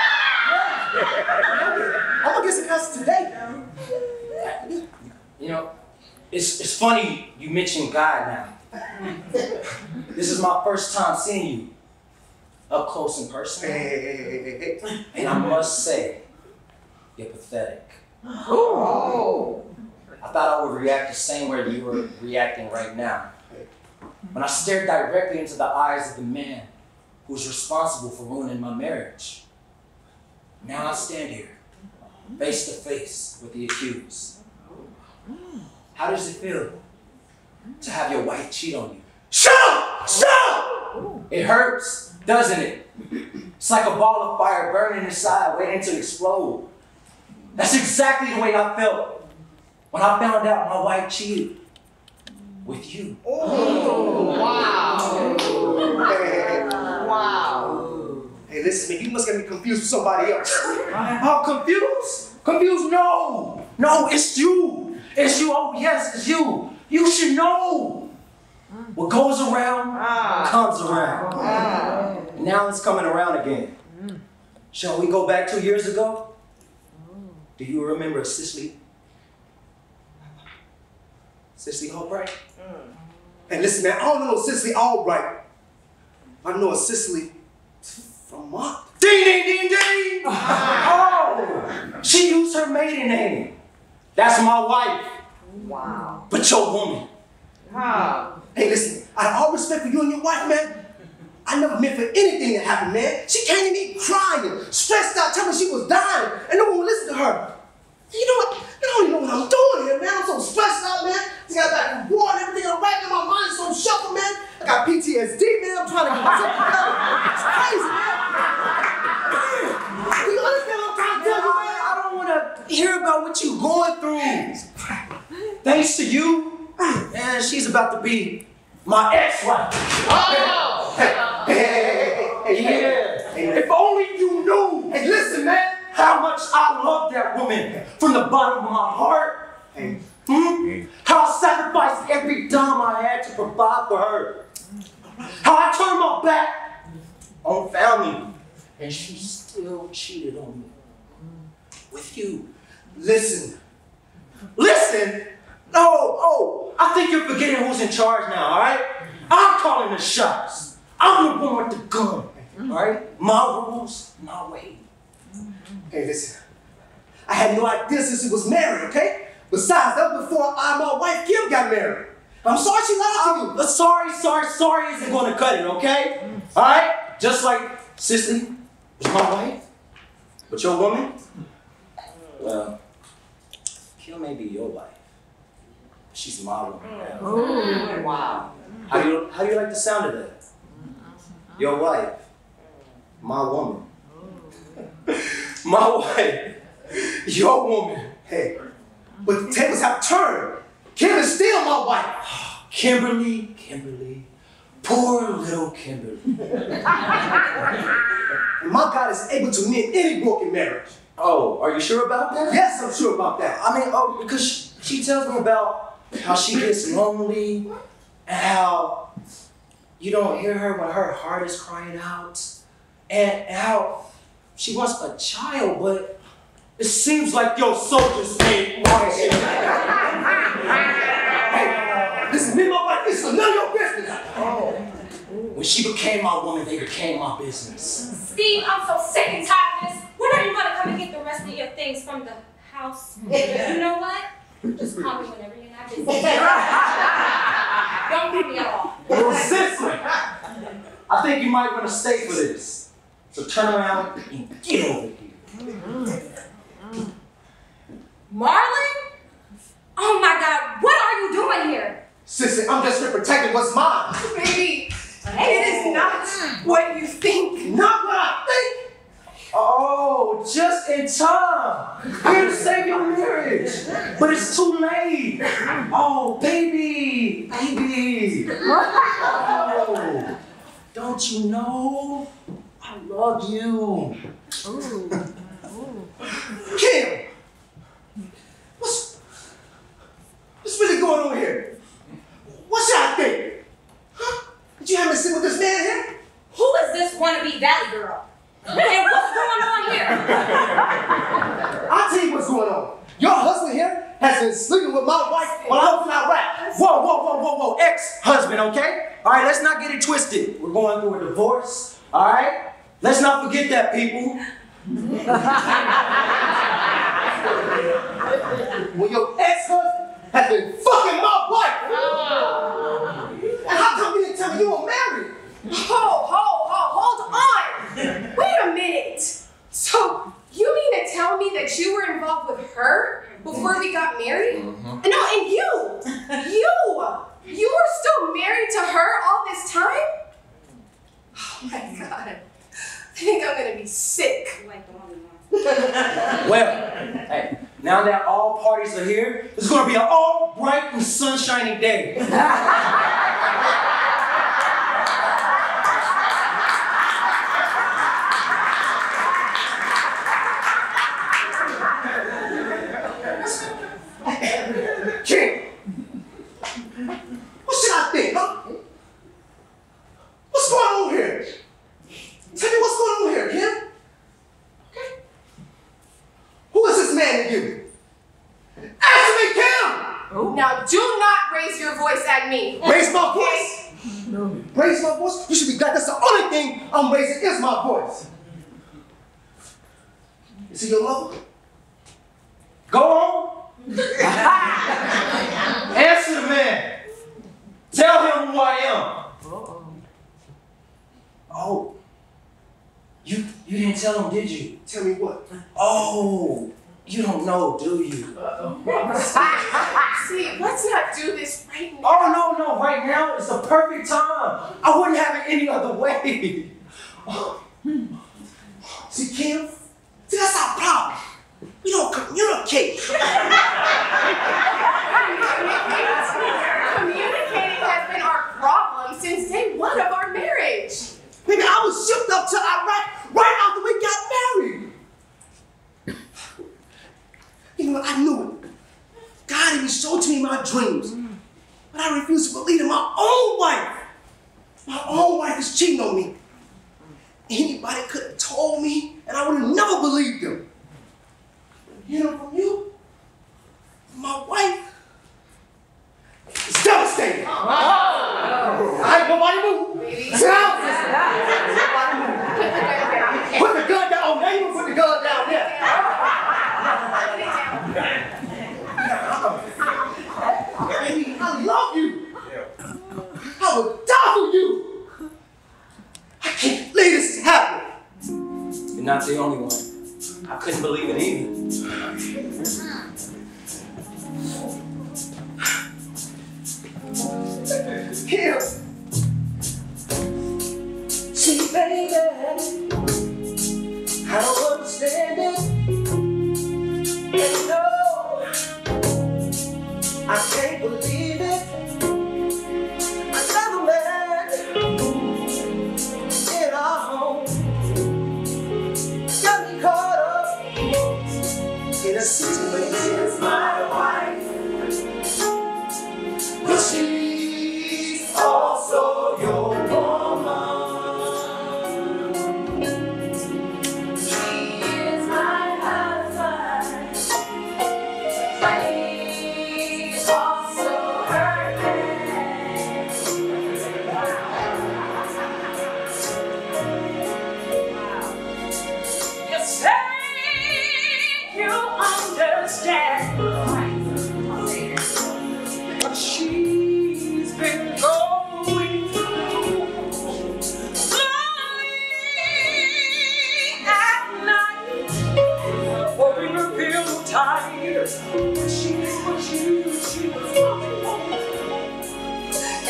I'm gonna get some answers today. You know, it's, it's funny you mention God now. This is my first time seeing you up close and personal. Hey, hey, hey, hey, hey. And I must say, you're pathetic. Oh. I thought I would react the same way you were reacting right now. When I stared directly into the eyes of the man who's responsible for ruining my marriage. Now I stand here, face to face with the accused. How does it feel to have your wife cheat on you? Shut up! Shut up! It hurts, doesn't it? It's like a ball of fire burning inside, waiting to explode. That's exactly the way I felt when I found out my wife cheated with you. Oh, wow. Hey, Wow. hey, listen, man, you must get me confused with somebody else. I'm confused? Confused? No. No, it's you. It's you. Oh, yes, it's you. You should know. What goes around ah. comes around. Ah. And now it's coming around again. Mm. Shall we go back two years ago? Do you remember Cicely? Cicely Albright? Mm. Hey, listen, man, I don't know Cicely Albright. I know a Cicely from Mont. Ding, ding, ding, ding! Oh! She used her maiden name. That's my wife. Wow. But your woman. Wow. Hey, listen, out of all respect for you and your wife, man, I never meant for anything to happen, man. She came to me crying, stressed out, telling me she was dying, and no one would listen to her. You know what? I don't even know what I'm doing here, man. I'm so stressed out, man. I got back from war and everything. I'm right now. My mind's so shuffled, man. I got P T S D, man. I'm trying to get myself together. It's crazy, man. Man. You understand what I'm trying to tell you, man? I don't want to hear about what you're going through. Thanks to you, man, she's about to be my ex-wife. Oh! Hey, hey, hey, hey, hey, hey, yeah. Hey, if only you knew. Hey, listen, man. How much I love that woman from the bottom of my heart. Hey. Hmm? How I sacrificed every dime I had to provide for her. How I turned my back on family. And she still cheated on me. With you. Listen. Listen. No, oh, I think you're forgetting who's in charge now, all right? I'm calling the shots. I'm the one with the gun, all right? My rules, my way. Hey, listen. I had no idea since we was married, okay? Besides, that was before I and my wife Kim got married. I'm sorry she lied to you. But sorry, sorry, sorry isn't going to cut it, okay? All right? Just like Cicely was my wife, but your woman, well, Kim may be your wife. She's my woman. Oh, wow. How do you how do you like the sound of that? Your wife, my woman. My wife, your woman. Hey, but the tables have turned. Kim is still my wife. Kimberly, Kimberly, poor little Kimberly. My God is able to mend any broken marriage. Oh, are you sure about that? Yes, I'm sure about that. I mean, oh, because she, she tells me about how she gets lonely and how you don't hear her when her heart is crying out, and how she wants a child, but it seems like your soldiers ain't wanting it. Hey, listen, me and my wife, this is none of your business. Oh. When she became my woman, they became my business. Steve, I'm so sick and tired of this. When are you gonna come and get the rest of your things from the house? You know what? Just call me whenever you're not busy. Don't call me at all. Well, sister, I think you might want to stay for this. So turn around and get over here. Marlon? Oh my God, what are you doing here? Sissy, I'm just here protecting what's mine. Baby, it is not what you think. Not what I think. Oh, just in time. Here to save your marriage. But it's too late. Oh, baby, baby. Oh, don't you know? I love you. Kim, what's, what's really going on here? What should I think? Huh? Did you have me sit with this man here? Who is this wannabe valley girl? And what's going on here? I'll tell you what's going on. Your husband here has been sleeping with my wife while I was in Iraq. Whoa, whoa, whoa, whoa, whoa. Ex-husband, okay? All right, let's not get it twisted. We're going through a divorce, all right? Let's not forget that, people. When your ex-husband has been fucking my wife. And how come you didn't tell me you were married? Ho, ho, ho, hold on. Wait a minute. So, you mean to tell me that you were involved with her before we got married? Mm-hmm. No, and you, you, you were still married to her all this time? Oh my God. I think I'm gonna be sick. Well, hey, now that all parties are here, it's gonna be an all bright and sunshiny day. Kim, what should I think, huh? What's going on here? Tell me what's going on here, Kim. Okay? Who is this man to you? Answer me, Kim! Now, do not raise your voice at me. Raise my voice? No. Raise my voice? You should be glad that's the only thing I'm raising is my voice. Is he your lover? Go on. Answer the man. Tell him who I am. Uh-oh. Oh. You you didn't tell him, did you? Tell me what? Oh, you don't know, do you? Uh-oh. See, let's not do this right now. Oh, no, no, right now is the perfect time. I wouldn't have it any other way. See, Kim? See, that's our problem. We don't communicate. Communicating has been our problem since day one of our marriage. Baby, I was shipped up to Iraq right after we got married. You know what? I knew it. God even showed to me my dreams. But I refused to believe in my own wife. My own wife is cheating on me. Anybody could have told me, and I would have never believed them. You know, from you, my wife, it's devastating. Oh. I ain't nobody move. Sit down. Put the gun down. Oh, now you put the gun down there. Baby, I love you. I would die for you. I can't believe this is happening. You're not the only one. I couldn't believe it either. Kim. See, baby, I don't understand it. And no, I can't believe it.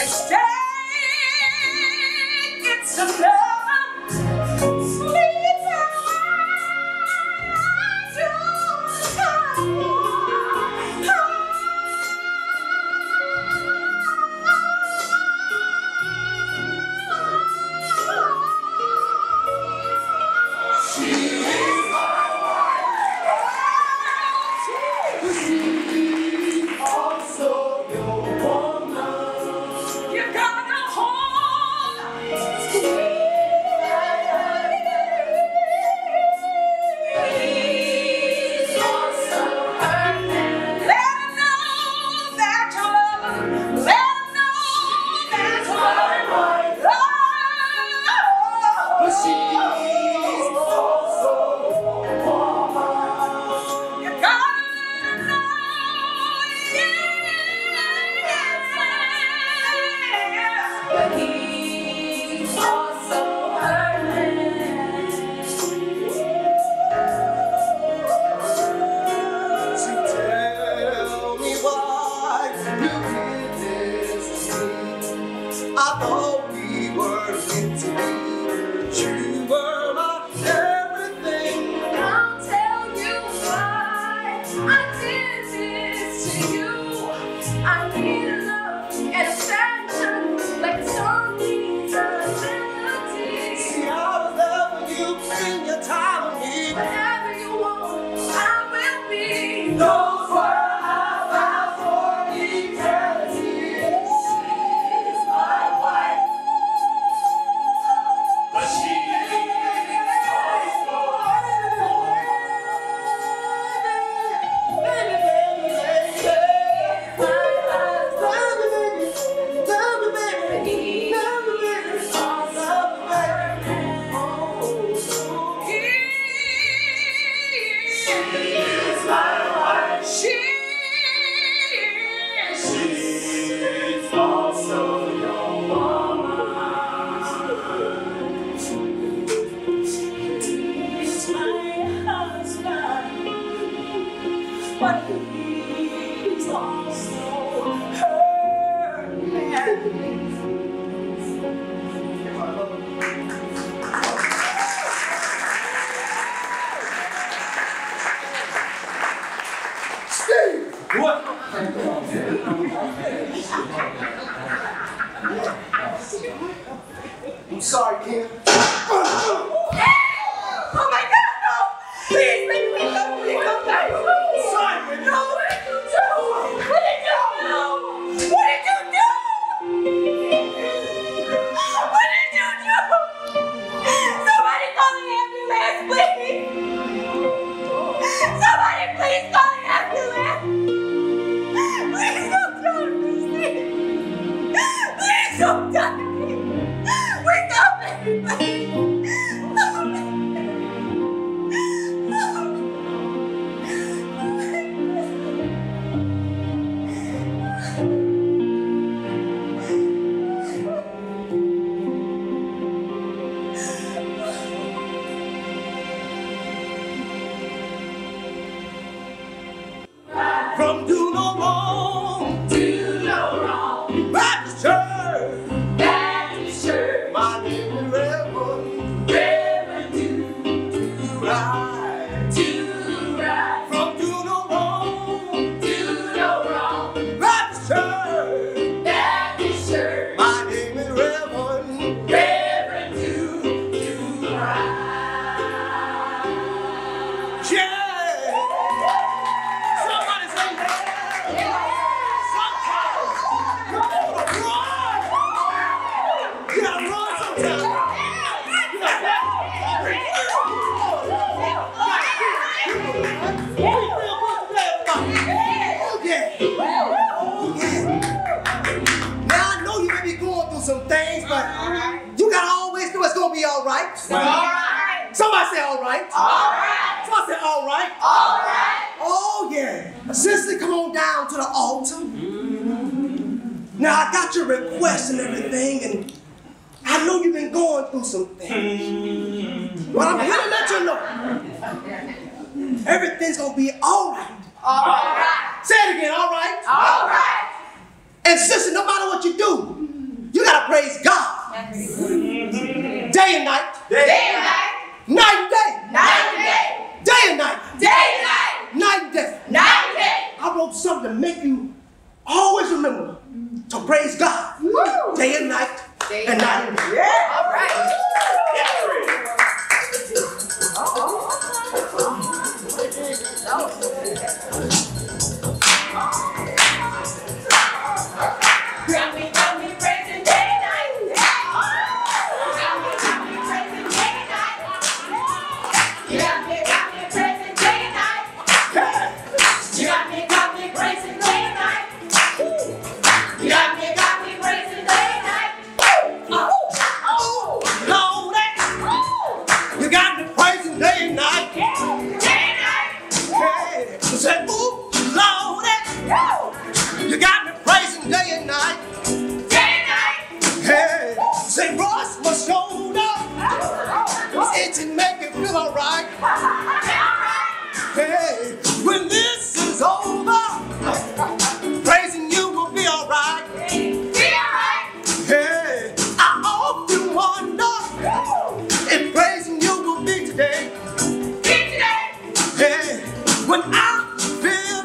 I'm sorry, Ken. Oh my God, no! Please, make me go, please come back. Sorry, no, what did you do? What did you do? What did you do? What did you do? Somebody call an ambulance, please. Somebody please call an ambulance. Please don't tell me. Please don't tell me. Wake up, everybody. From do no wrong, Do no wrong. Baptist Church, Baptist Church. my name is Reverend, Reverend do, do right. do right. From do no wrong, Do no wrong. Baptist Church, Baptist Church. my name is Reverend, Reverend do, do right. yeah. Somebody say yeah. Sometimes you gotta run. You gotta run sometimes. You gotta Oh yeah. Oh yeah. Now I know you may be going through some things, but you gotta always know it's gonna be all right. All right. Somebody say all right. All right. Somebody say all right. All right. Oh yeah. Sister, come on down to the altar. Now I got your request and everything, and I know you've been going through some things. But I'm here to let you know everything's gonna be all right. All right. Say it again, all right? All right. And sister, no matter what you do, Day and night. Day, Day and night. Night and day. Night and day. Day and night. Day and night. Night and day. Night and day. I wrote something to make you always remember to praise God. Woo. Day and night. Day And night and day. Yeah. All right. Got me, got me praising day and night. Got me, got me praising day and night. You got me, got me praising day and night. You got me, got me praising day and night. You got me, got me praising day and night. Oh, Lord, you got me praising day and night. Day and night. Hey, say, ooh, Lord, you got me praising day and night. Day and night. Hey, say, Ross, my shoulder, it's itching, make it feel alright. Hey, when this is over, praising you will be alright. Be alright. Hey, I often wonder if praising you will be today. Be today. Hey, when I feel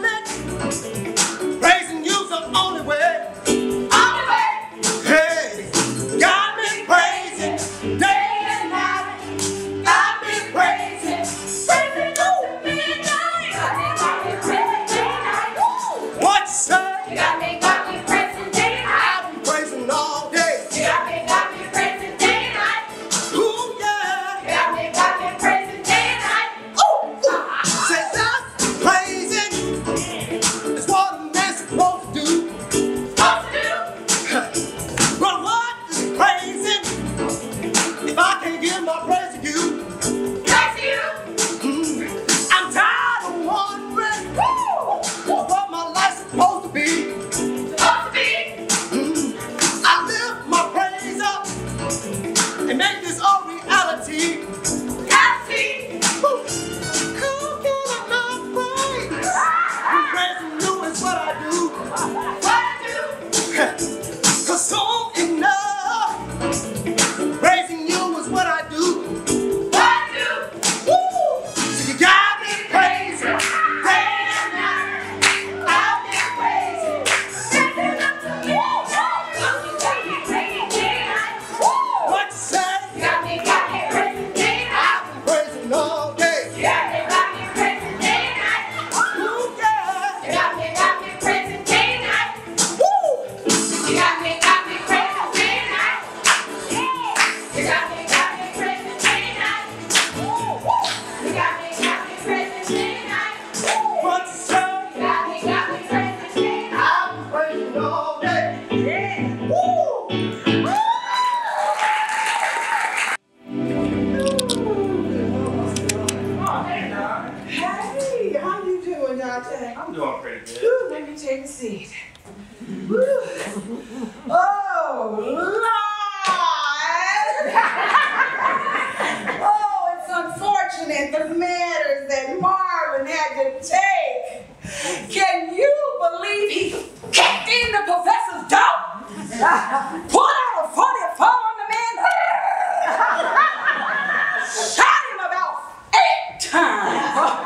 it, praising you's the only way. On the way. Hey, got me praising day and night. Got me praising. Praising to midnight. Got me praising day and night. What you say? You got me, got me praising day and night. I've been praising all day. You got me, got me praising day and night. Ooh, yeah. You got me, got me praising day and night. Ooh, ooh. Say that's praising is what a man's supposed to do. Supposed to do. But what is praising if I can't give my praise to you? Praise you. Mm. I'm tired of wondering what my life's supposed to be. Supposed to be. Mm. I lift my praise up and make this a reality. Reality. Woo. How can I not praise? Praising you is what I do. What I do. Cause soon enough, praising you is what I do. What I do. Woo. So you got me praising day and night. I've been praising. Praising up to you. You got me praising day and night. What you say? You got me, got me praising day and night. I've been praising all day. You got me, got me praising day and night. Ooh, yeah. You got me, got me praising day and night. Woo. You got me, got me praising day and night. You got me, got me praising day and night. You got me, got me praising day and night. What you say? You got me, got me praising day and night. I've been praising all day. Yeah. Woo. Hey, how you doing, Dante? I'm doing pretty good. Ooh, let me take a seat. Woo. Oh, Lord! Oh, it's unfortunate the matters that Marlon had to take. Can you believe he kicked in the professor's door? Pulled out a forty-four on the man. Shot him about eight times.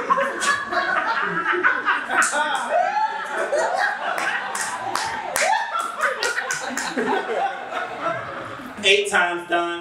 Eight times done.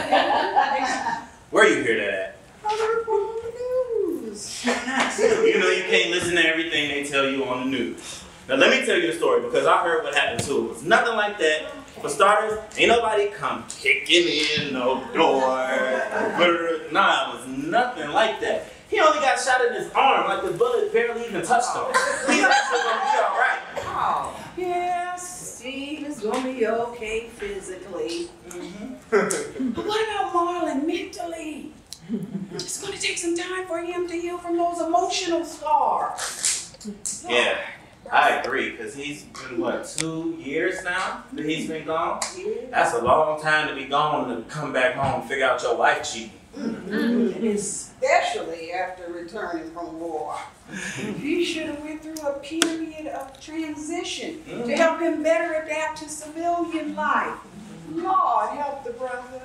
Where you hear that at? On the report on the news. You know you can't listen to everything they tell you on the news. Now let me tell you the story because I heard what happened too. It was nothing like that. For starters, ain't nobody come kicking in no door. Nah, it was nothing like that. He only got shot in his arm, like the bullet barely even touched him. He's actually gonna be all right. Oh, yes, Steve is gonna be okay physically. Mm-hmm. But what about Marlon mentally? It's gonna take some time for him to heal from those emotional scars. Yeah, I agree, because he's been, what, two years now that he's been gone? That's a long time to be gone and to come back home and figure out your wife cheating. Mm-hmm. Especially after returning from war. He should have went through a period of transition mm-hmm. to help him better adapt to civilian life. Lord, help the brother.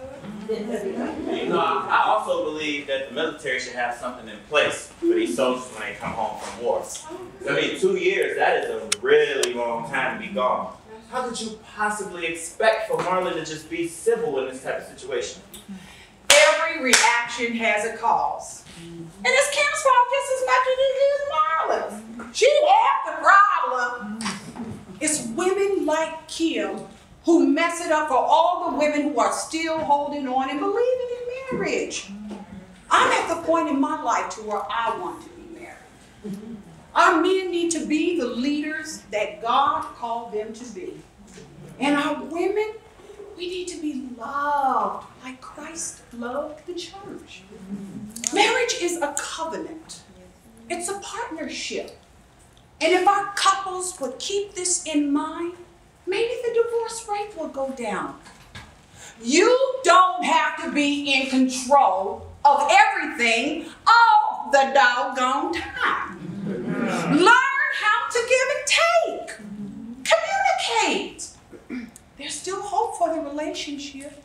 You know, I, I also believe that the military should have something in place for these soldiers when they come home from war. I mean, two years, that is a really long time to be gone. How could you possibly expect for Marlon to just be civil in this type of situation? Every reaction has a cause. And it's Kim's fault just as much as it is Marlon's. She half the problem. It's women like Kim who mess it up for all the women who are still holding on and believing in marriage. I'm at the point in my life to where I want to be married. Our men need to be the leaders that God called them to be. And our women, we need to be loved like Christ loved the church. Marriage is a covenant. It's a partnership. And if our couples would keep this in mind, maybe the divorce rate will go down. You don't have to be in control of everything all the doggone time. Learn how to give and take. Communicate. There's still hope for the relationship.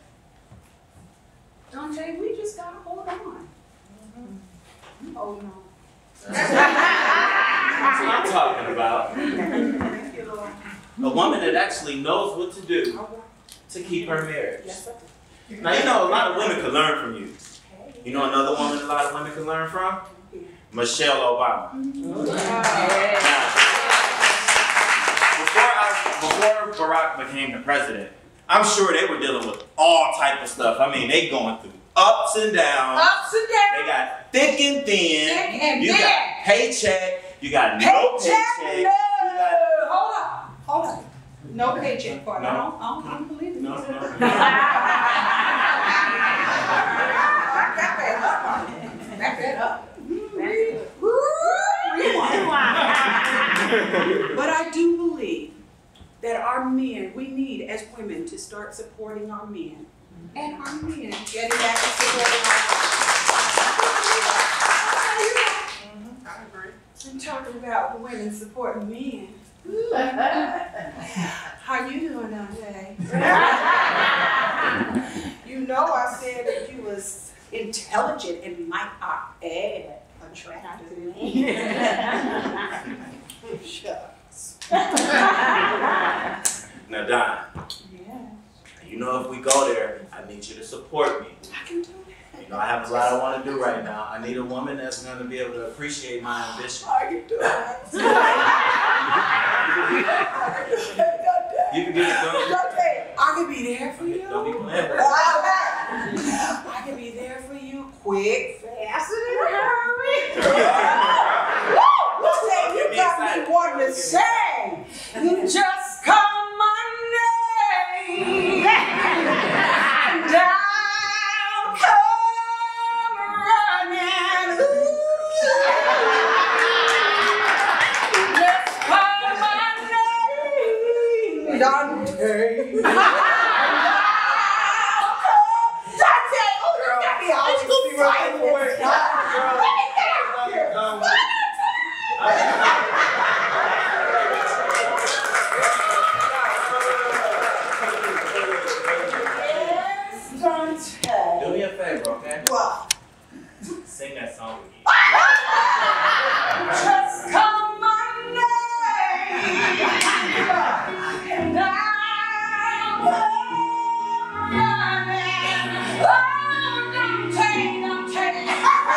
Dante, we just gotta hold on. Oh no. That's what I'm talking about. A woman that actually knows what to do to keep her marriage. Now, you know, a lot of women can learn from you. You know another woman a lot of women can learn from? Michelle Obama. Now, before, I, before Barack became the president, I'm sure they were dealing with all type of stuff. I mean, they going through ups and downs. Ups and downs. They got thick and thin. Thick and you thin. got paycheck. You got no Paycheck, paycheck. no. You got, Hold on, hold on. No paycheck for it. No. I don't, I don't, I don't believe it. no, no, no. Back that up. Back that up. But I do believe that our men, we need as women to start supporting our men. And our men getting back to supporting our women. I agree. I'm talking about the women supporting men. How you doing, Dante? You know I said that you was intelligent and might add attractive. Shucks. Now, Don, Yeah. you know if we go there, I need you to support me. I can do that. You know, I have a lot I want to do right now. I need a woman that's going to be able to appreciate my ambition. I can do that. You can get it done. Dante, I can be there for you. Don't be playing. I can be there for you quick, fast, and in a hurry. Dante, you got me wanting to sing. Just call my name. And I'll come running. Ooh. Just call my name. Dante. Dante, oh, you got me all excited. Let me get out here. Yes, Dante. Do me a favor, okay? What? Sing that song again. Just call my name. And I'll come running. Oh, Dante, Dante.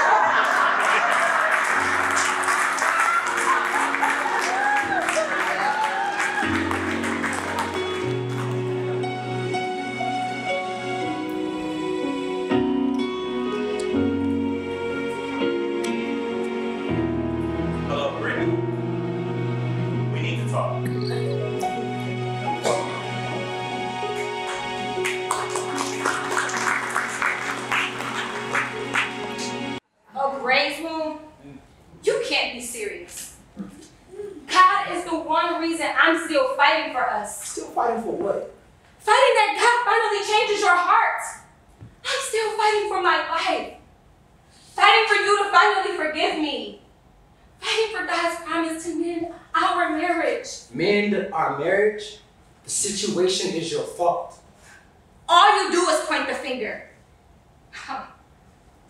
Hello, Brittany. We need to talk. A Gray's room? You can't be serious. God is the one reason I'm still fighting for us. Still fighting for what? Fighting that God finally changes your heart. I'm still fighting for my life. Fighting for you to finally forgive me. Fighting for God's promise to mend our marriage. Mend our marriage? The situation is your fault. All you do is point the finger.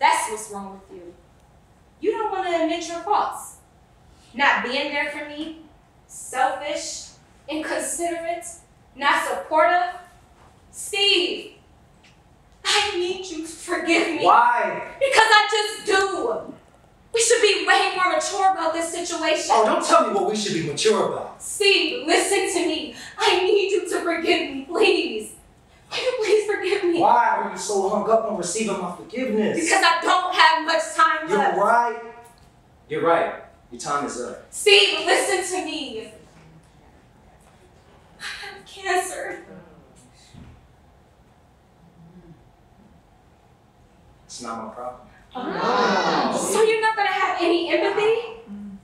That's what's wrong with you. You don't want to admit your faults. Not being there for me, selfish, inconsiderate, not supportive. Steve, I need you to forgive me. Why? Because I just do. We should be way more mature about this situation. Oh, don't tell me what we should be mature about. Steve, listen to me. I need you to forgive me, please. Will you please forgive me? Why are you so hung up on receiving my forgiveness? Because I don't have much time You're left. right. You're right. Your time is up. Steve, listen to me. I have cancer. It's not my problem. Oh. So you're not going to have any empathy?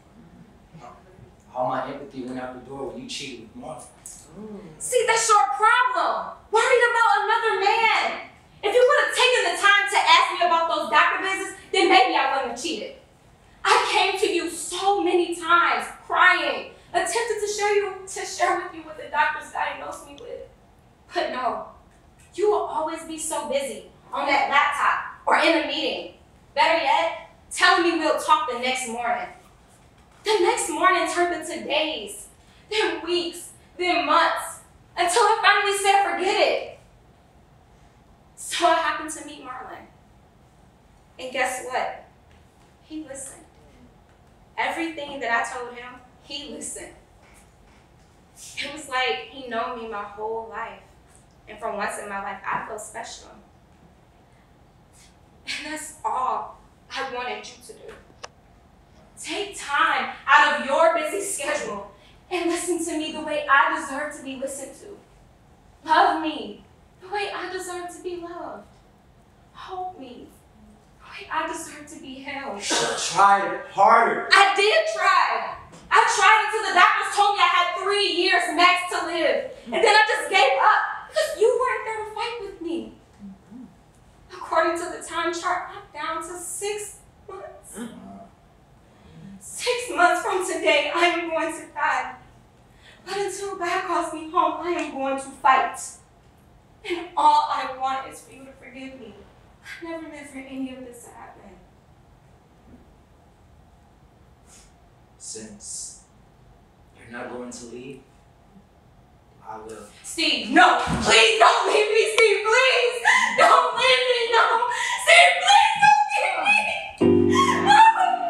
All my empathy went out the door when you cheated with Martha. See, that's your problem. Worried about another man. If you would have taken the time to ask me about those doctor visits, then maybe I wouldn't have cheated. I came to you so many times, crying, attempted to share you to share with you what the doctors diagnosed me with. But no, you will always be so busy on that laptop or in a meeting. Better yet, telling me we'll talk the next morning. The next morning turned into days, then weeks, then months, until I finally said forget it. So I happened to meet Marlon. And guess what? He listened. Everything that I told him, he listened. It was like he known me my whole life. And for once in my life, I felt special. And that's all I wanted you to do. Take time out of your busy schedule and listen to me the way I deserve to be listened to. Love me the way I deserve to be loved. Hold me the way I deserve to be held. You should have tried harder. I did try. I tried until the doctors told me I had three years max to live. And then I just gave up because you weren't there to fight with me. According to the time chart, I'm down to six months. Six months from today, I am going to die. But until God calls me home, I am going to fight. And all I want is for you to forgive me. I never meant for any of this to happen. Since you're not going to leave, I will. Steve, no! Please don't leave me, Steve, please! Don't leave me, no! Steve, please don't leave me! No!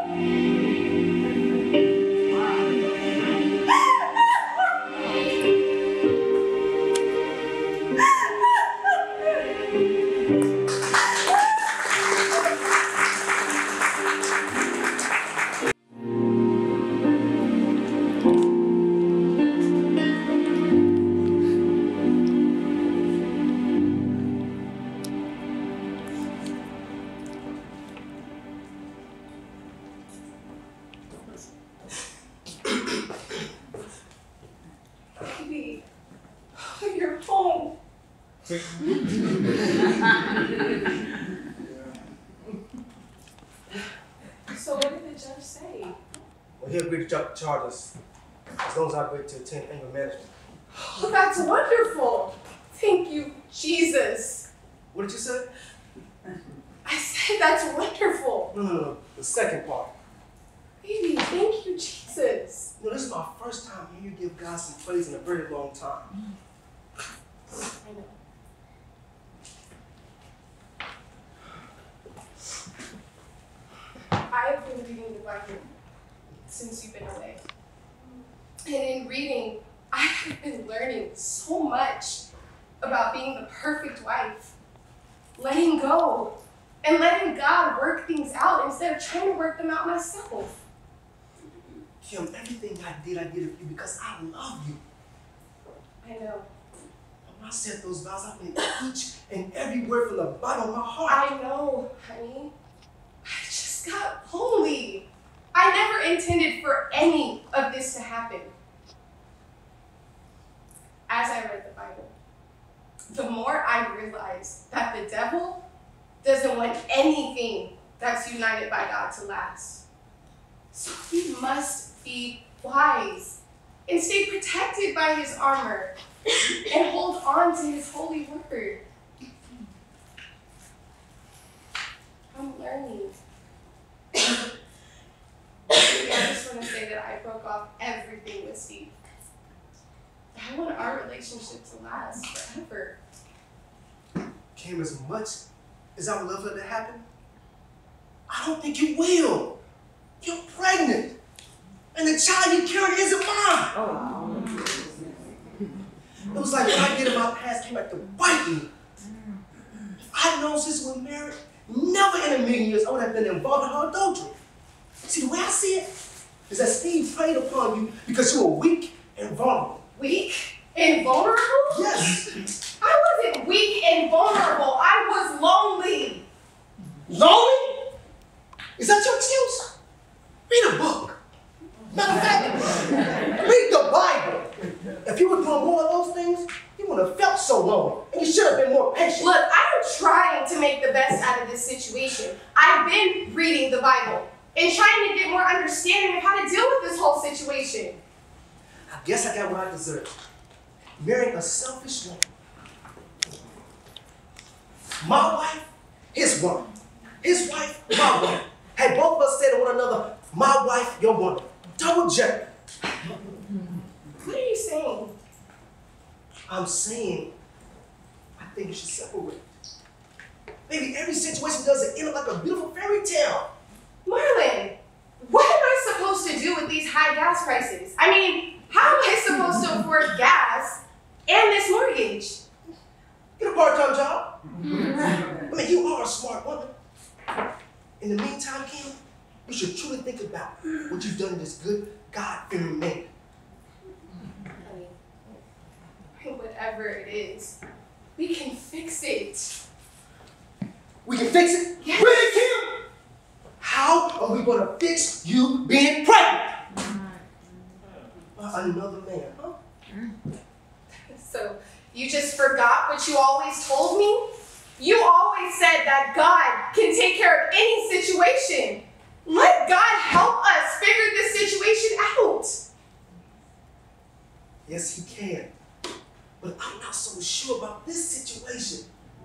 Baby, you're home. So what did the judge say? Well, he agreed to drop the charges as long as I agree to attend anger management. Oh, that's wonderful. Thank you, Jesus. What did you say? I said that's wonderful. No, no, no. The second part. Baby, thank you, Jesus. You know, this is my first time hearing you give God some praise in a very long time. I know. I've been reading the Bible since you've been away. And in reading, I have been learning so much about being the perfect wife, letting go, and letting God work things out instead of trying to work them out myself. Kim, everything I did, I did it for you because I love you. I know. When I said those vows, I meant each and every word from the bottom of my heart. I know, honey. I just got lonely. I never intended for any of this to happen. As I read the Bible, the more I realized that the devil doesn't want anything that's united by God to last. So we must be wise and stay protected by his armor and hold on to his holy word. I'm learning learning. I just want to say that I broke off everything with Steve. I want our relationship to last forever. Kim, as much as I would love for that to happen, I don't think you will. You're pregnant. And the child you carried isn't mine. Oh. It was like when I get in my past came back to bite me. If I'd known sister was married, never in a million years I would have been involved in her adultery. See, the way I see it is that Steve preyed upon you because you were weak and vulnerable. Weak and vulnerable? Yes. I wasn't weak and vulnerable. I was lonely. Lonely? Is that your excuse? Read a book. Matter of fact, read the Bible. If you were doing more of those things, you wouldn't have felt so lonely. And you should have been more patient. Look, I'm trying to make the best out of this situation. I've been reading the Bible and trying to get more understanding of how to deal with this whole situation. I guess I got what I deserve. Marrying a selfish woman. My wife, his woman. His wife, my wife. Hey, both of us say to one another, my wife, your woman. Double jeopardy. What are you saying? I'm saying, I think you should separate. Maybe every situation doesn't end up like a beautiful fairy tale. Marlon, what am I supposed to do with these high gas prices? I mean, how am I supposed to afford gas and this mortgage? Get a part-time job. I mean, you are a smart woman. In the meantime, Kim, you should truly think about what you've done in this good, God-fearing man. Honey, whatever it is, we can fix it. We can fix it? Yes. Really, Kim? How are we going to fix you being pregnant? By another man, huh? So, you just forgot what you always told me? You always said that God can take care of any situation. Let God help us figure this situation out. Yes, he can. But I'm not so sure about this situation.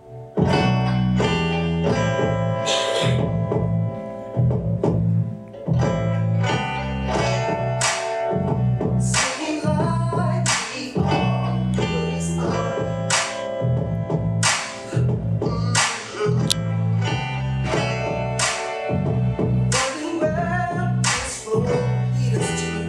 Seems like we always are. Wondering where this road leads us to.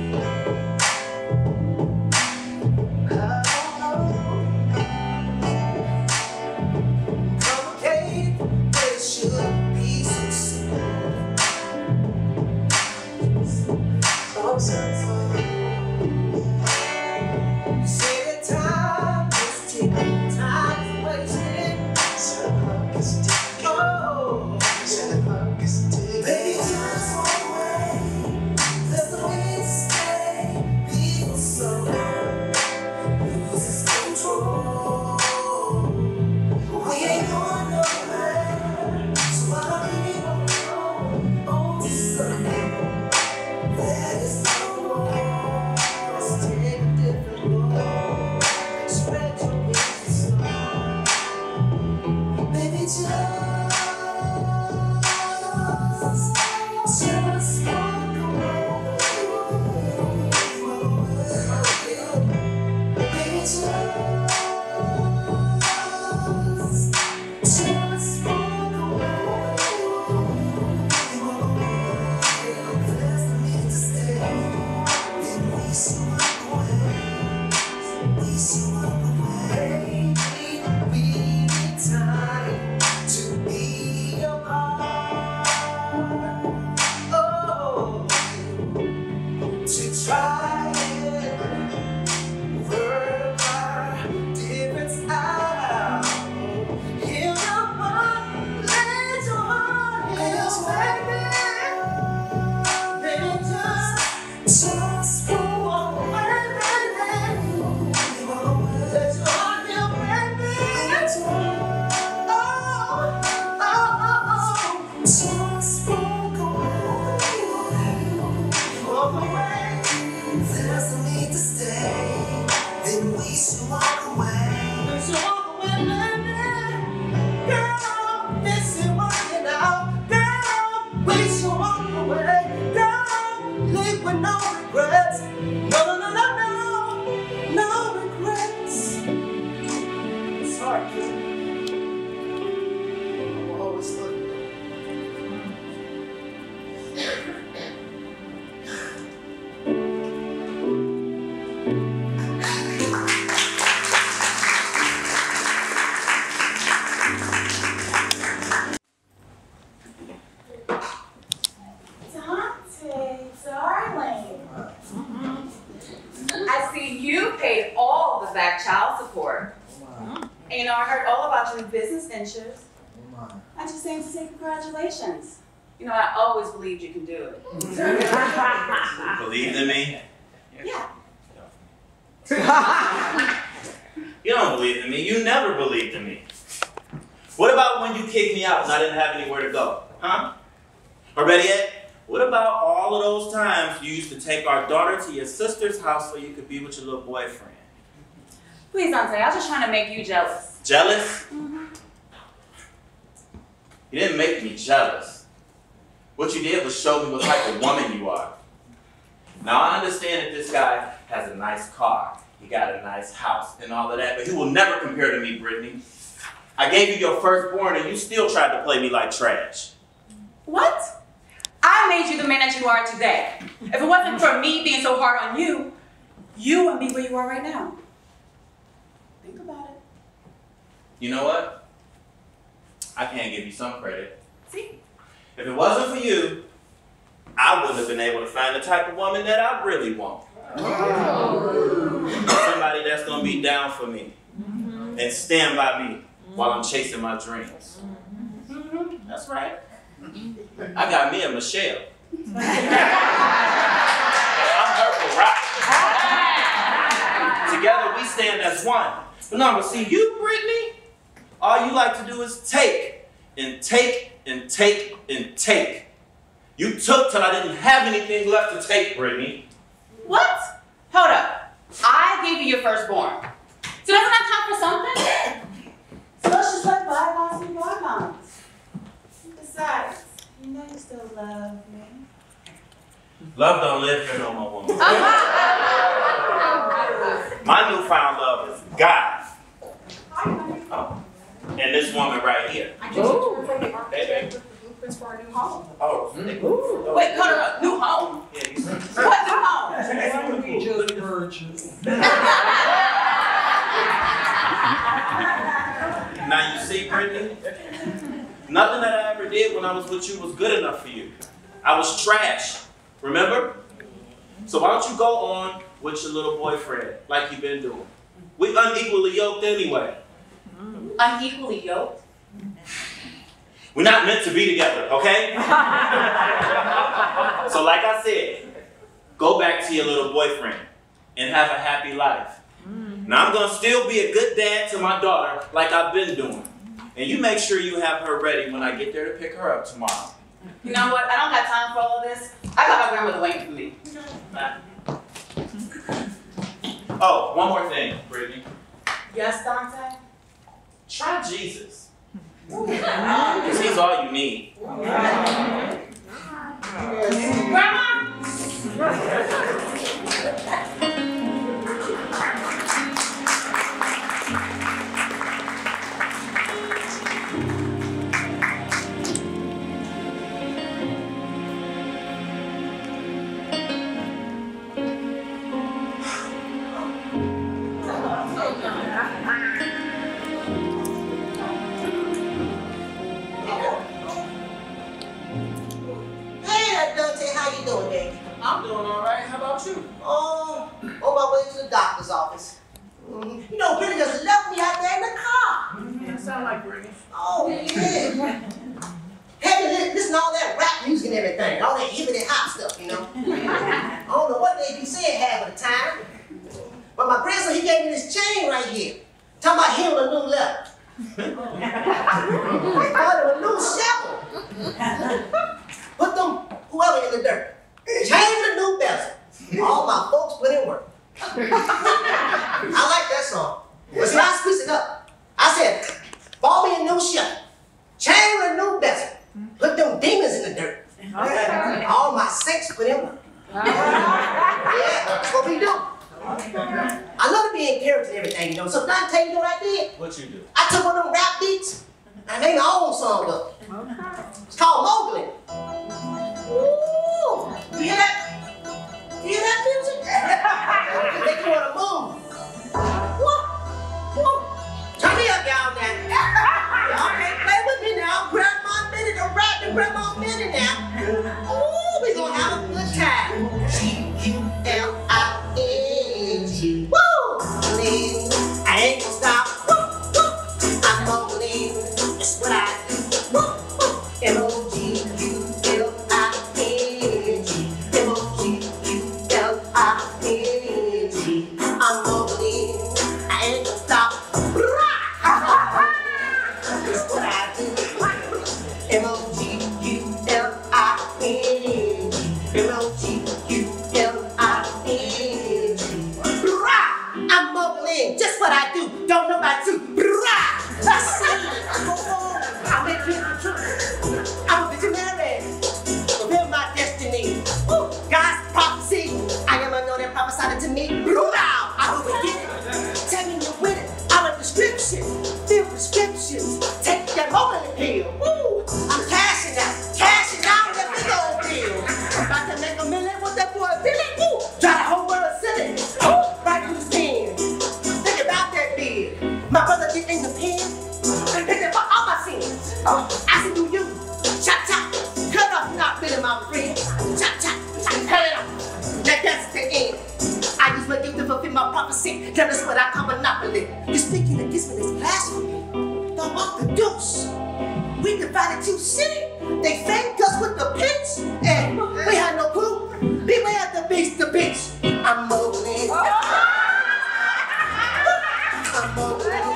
To start. Oh, it's good. Dante, darling. I see you paid all the back child support. And you know, I heard all about your new business ventures. I just came to say congratulations. You know, I always believed you can do it. Believed in me? Yeah. You don't believe in me. You never believed in me. What about when you kicked me out and I didn't have anywhere to go? Huh? Or better yet, what about all of those times you used to take our daughter to your sister's house so you could be with your little boyfriend? Please, Dante, I was just trying to make you jealous. Jealous? Mm-hmm. You didn't make me jealous. What you did was show me what type of woman you are. Now, I understand that this guy has a nice car, he got a nice house and all of that, but he will never compare to me, Brittany. I gave you your firstborn and you still tried to play me like trash. What? I made you the man that you are today. If it wasn't for me being so hard on you, you wouldn't be where you are right now. Think about it. You know what? I can't give you some credit. See? If it wasn't for you, I wouldn't have been able to find the type of woman that I really want. Somebody that's going to be down for me and stand by me while I'm chasing my dreams. Mm-hmm. That's right. I got me a Michelle. I'm her Barack. Together we stand as one. But no, but see you, Brittany, all you like to do is take and take and take and take. You took till I didn't have anything left to take, Brittany. What? Hold up. I gave you your firstborn. So doesn't that count for something? So let's just let bygones be bygones. Besides, you know you still love me. Love don't live here no more, woman. My newfound love is God. Oh. And this woman right here. I just returned from the architect with the blueprints for our new home. Oh. Ooh. Wait, hold on. New home? Yeah, you see. What new home? We just purchased. Now you see, Brittany, nothing that I ever did when I was with you was good enough for you. I was trash, remember? So why don't you go on with your little boyfriend like you've been doing? We unequally yoked anyway. Unequally yoked? We're not meant to be together, okay? So like I said, go back to your little boyfriend and have a happy life. Now I'm gonna still be a good dad to my daughter like I've been doing. And you make sure you have her ready when I get there to pick her up tomorrow. You know what? I don't have time for all of this. I got my grandmother waiting for me. Oh, one more thing, Brittany. Yes, Dante? Try Jesus. Because he's all you need. Grandma? I'm doing all right. How about you? Oh, on my way to the doctor's office. Mm-hmm. You know, Brittany just left me out there in the car. Mm-hmm. That sound like Brittany. Oh, yeah. Had to li- listen to all that rap music and everything, all that hippity hop stuff, you know. I don't know what they be saying half of the time. But my grandson, he gave me this chain right here. Talking about him with a new leather. I called it a new shovel. Put them, whoever, in the dirt. Change the new bezel. All my folks put in work. I like that song. But see, I switched it up. I said, bought me a new shovel. Change the new bezel. Put them demons in the dirt. All my saints put in work. Yeah, that's what we do. I love to be in character and everything, you know. So Dante, you know what I did? What you do? I I took one of them rap beats, I made my own song up. It's called Mowgli. Ooh, you hear that? You hear that music? Make you wanna move. Woo, woo. Turn me up, y'all now. Y'all can't play with me now. Grab my minute, I'm rapping, grab my minute now. Ooh, we gonna have a good time. G U L I N G. Woo! I ain't gonna stop. Woo, woo. I'm gonna leave. That's what I do. Woo, woo. M O G U L I N G. M O G U L I N G. I'm gonna leave. I ain't gonna stop. That's what I do. M O G U L I N G. M O G U L I N G. I'm modeling, just what I do. Don't know about you. I'm a I'm a visionary. Fulfill my destiny. Ooh, God's prophecy. I am anointed, prophesied to me. I will get it. Tell me you're with it. I'm a prescription. Fill prescriptions. Take that modeling pill. Ooh, I'm cashing out. Cashing out that big old bill. I'm about to make a million with that boy Billy. Ooh, try the whole world silly. Ooh, right through the pen. Think about that bid. My brother get in the pen. And pick up all my sins. Oh, I said, do you? Chop, chop. Cut off, not Billy, my friend. Chop, chop. Cut it off. Now that's the end. I use my gift to fulfill my prophecy. That is what I call monopoly. You're speaking against me, it's blasphemy. Don't want the deuce. We divided two cities. They thanked us with the pitch. And we had no clue. Beware the beast, the bitch. I'm modeling. I'm modeling.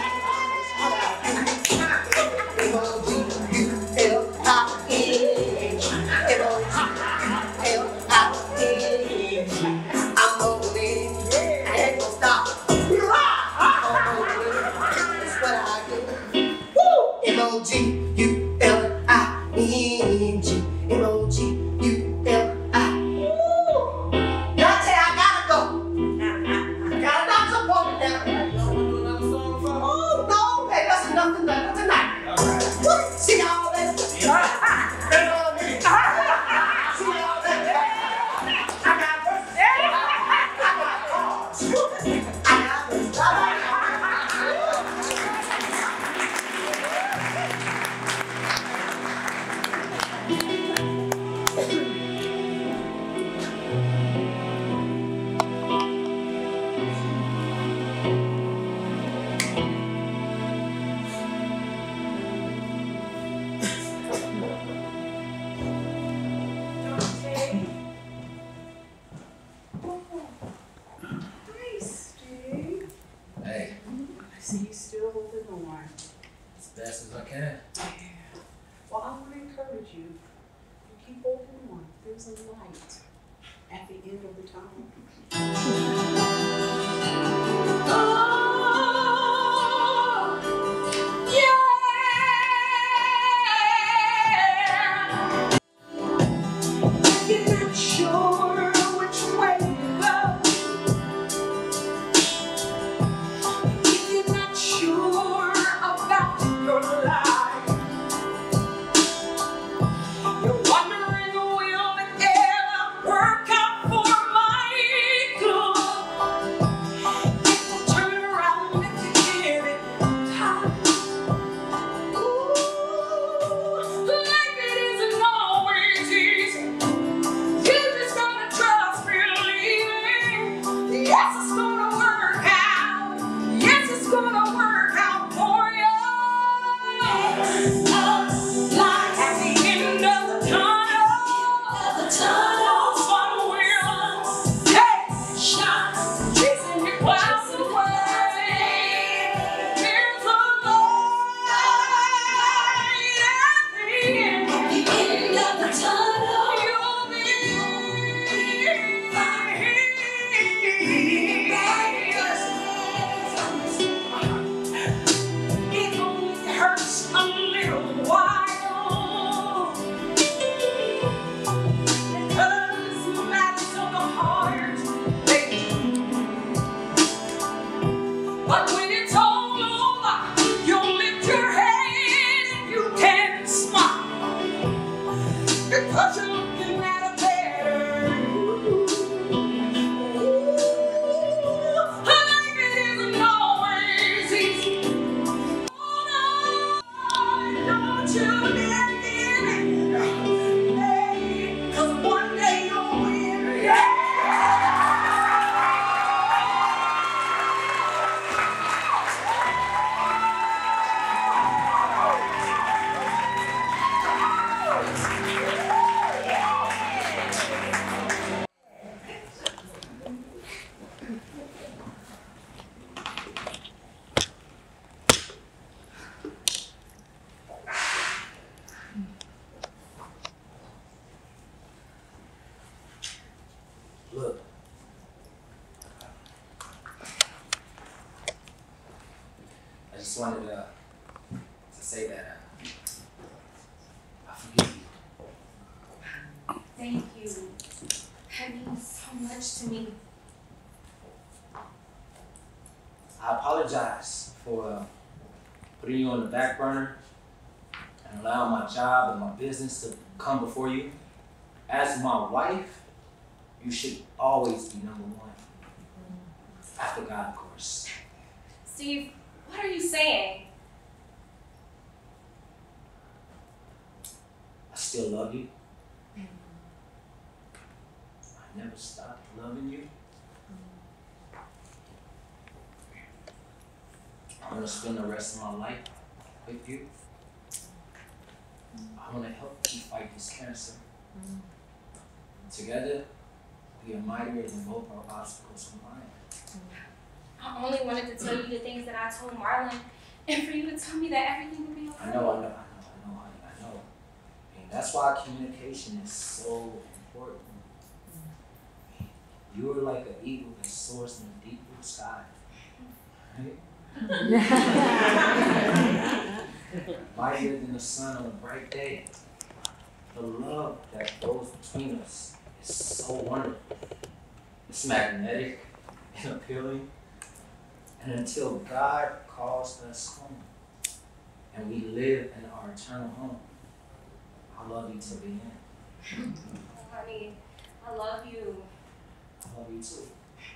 M O G U L I N G. M O G U L I N G. I'm modeling. I ain't gonna stop. I'm modeling. That's what I do. Woo! M O G U L I N G. M O G U L I N G. Y'all say I gotta go. I got a doctor's appointment now. Oh no, hey, that's enough tonight. tonight. Woo! See y'all later. See y'all later. See y'all later. I got birthday. I got cards. I got birthday. Hey, I see you still holding on. as best as I can. Well, I want to encourage you. You keep holding on. There's a light at the end of the tunnel. You're not sure which way to go. If you're not sure about your life, you're wondering, will it ever work out for my good? If I turn just wanted to, to say that uh, I forgive you. Thank you. That means so much to me. I apologize for uh, putting you on the back burner and allowing my job and my business to come before you. As my wife, you should always be number one. After God, of course. Steve, what are you saying? I still love you. I never stopped loving you. I'm gonna spend the rest of my life with you. I wanna help you fight this cancer. Together, we are mightier than both our obstacles combined. I only wanted to tell you the things that I told Marlon, and for you to tell me that everything would be okay. I know, I know, I know, I know, honey, I know. And that's why communication is so important. You are like an eagle that soars in the deep blue sky. Right? Mightier than the sun on a bright day. The love that goes between us is so wonderful. It's magnetic and appealing. And until God calls us home and we live in our eternal home, I love you till the end. Oh, honey, I love you. I love you too.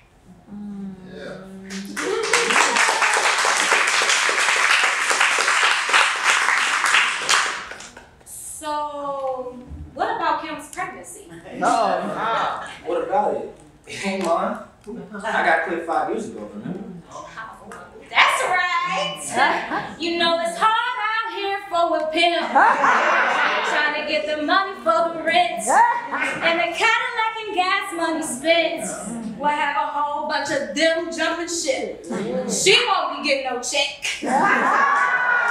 So, what about Kim's pregnancy? No. What about it? It ain't mine. I got quit five years ago, remember? That's right. You know it's hard out here for a pimp. Trying to get the money for the rent. And the Cadillac and gas money spent. We'll have a whole bunch of them jumping shit. She won't be getting no check.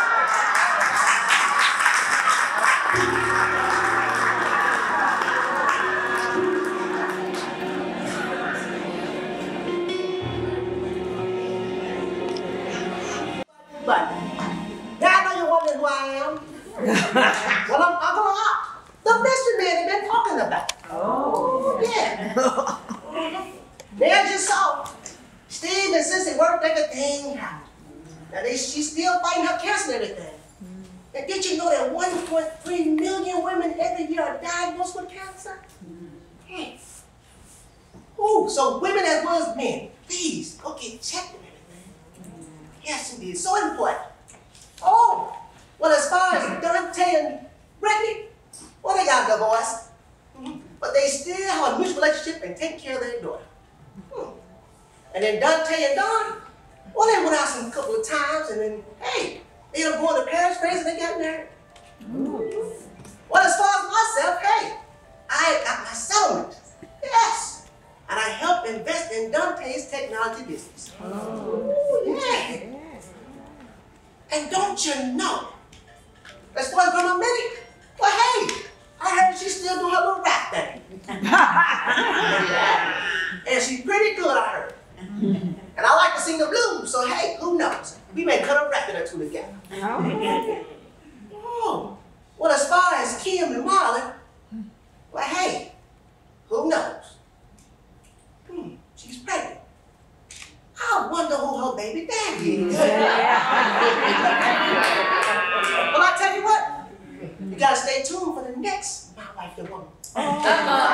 But now I know you're wondering who I am. Well, I'm Uncle Hop, the mystery man they've been talking about. Oh, yeah. They just saw Steve and Sissy worked everything out. Now they, she's still fighting her cancer and everything. And did you know that one point three million women every year are diagnosed with cancer? Hmm. Ooh, so women as well as men, please go get checked and everything. Yes, indeed, so important. Oh, well, as far as Dante and Brittany, well, they got divorced. Mm-hmm. But they still have a mutual relationship and take care of their daughter. Hmm. And then Dante and Don, well, they went out some couple of times, and then, hey, they ended up going to Paris, France, and they got married. Mm-hmm. Well, as far as myself, hey, I got my settlement. Yes. And I helped invest in Dante's technology business. Oh, yeah. And don't you know, as far as Grandma Minnie, well, hey, I heard she's still doing her little rap thing. And she's pretty good, I heard. And I like to sing the blues, so hey, who knows? We may cut a record or two together. Oh, well, as far as Kim and Marlon, well, hey, who knows? Hmm, she's pregnant. I wonder who her baby daddy is. Well, I tell you what, you gotta stay tuned for the next My Wife the Woman. Oh,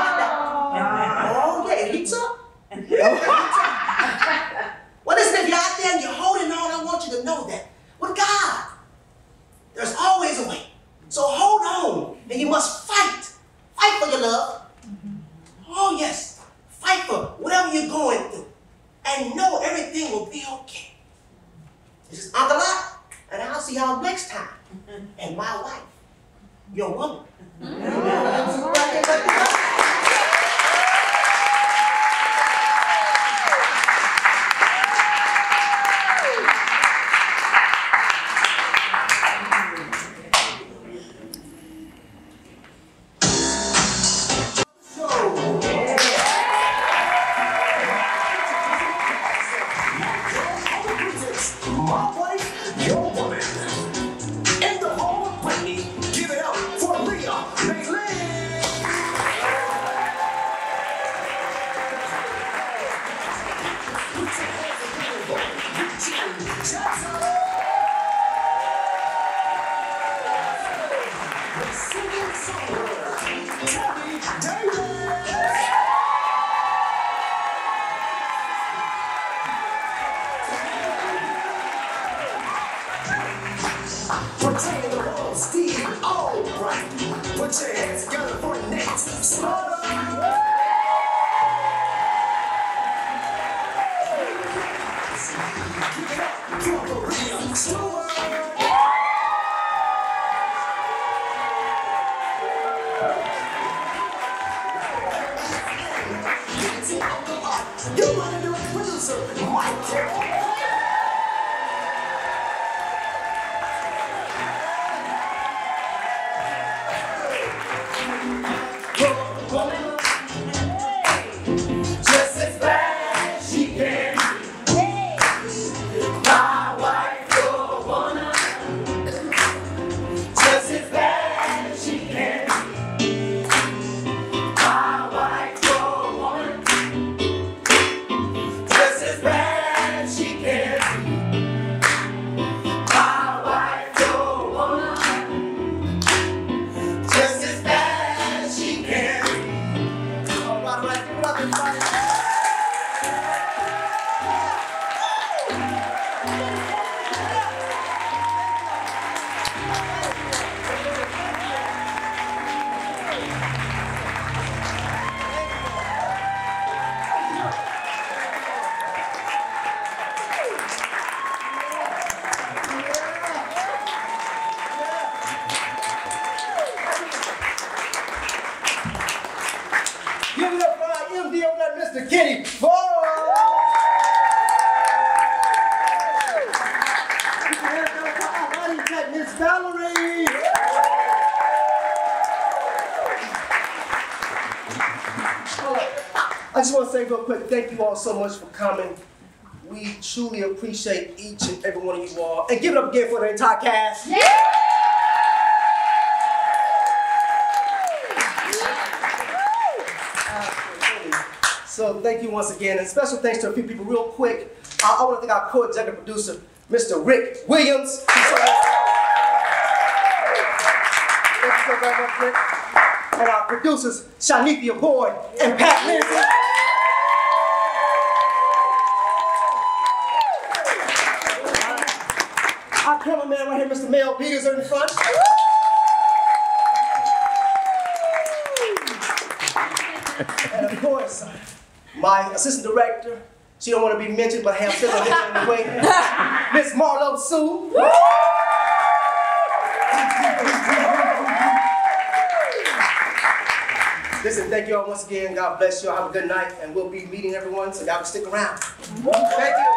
oh yeah, heats up. Well, listen, if you're out there and you're holding on, I want you to know that with God, there's always a way. So hold on, and you must fight. Fight for your love. Oh yes, fight for whatever you're going through. And know everything will be okay. This is Uncle Lot, and I'll see y'all next time. And my wife, your woman. My wife, your Put your hands together for the next. You want to do a producer, Michael. Just as bad as she can be. My wife, your woman. Just as bad as she can be. My wife, your woman. Just as bad as she can be. My wife, your woman. Just as bad as she can be. All right, all right, give it up, everybody. Give it up for our M D over there, Mister Kenny Ford. Miss Valerie. I just want to say real quick, thank you all so much for coming. We truly appreciate each and every one of you all. And give it up again for the entire cast. Yeah. So thank you once again, and special thanks to a few people real quick. Uh, I want to thank our co-executive producer, Mister Rick Williams. Thank you so very much, Rick. And our producers, Shanithia Boyd and Pat Lindsay. Our cameraman right here, Mister Mel Peters, in the front. And of course, my assistant director, she don't want to be mentioned, but I have said her anyway, Miss Marlo Sue. Listen, thank you all once again. God bless you all. Have a good night, and we'll be meeting everyone, so y'all can stick around. Thank you.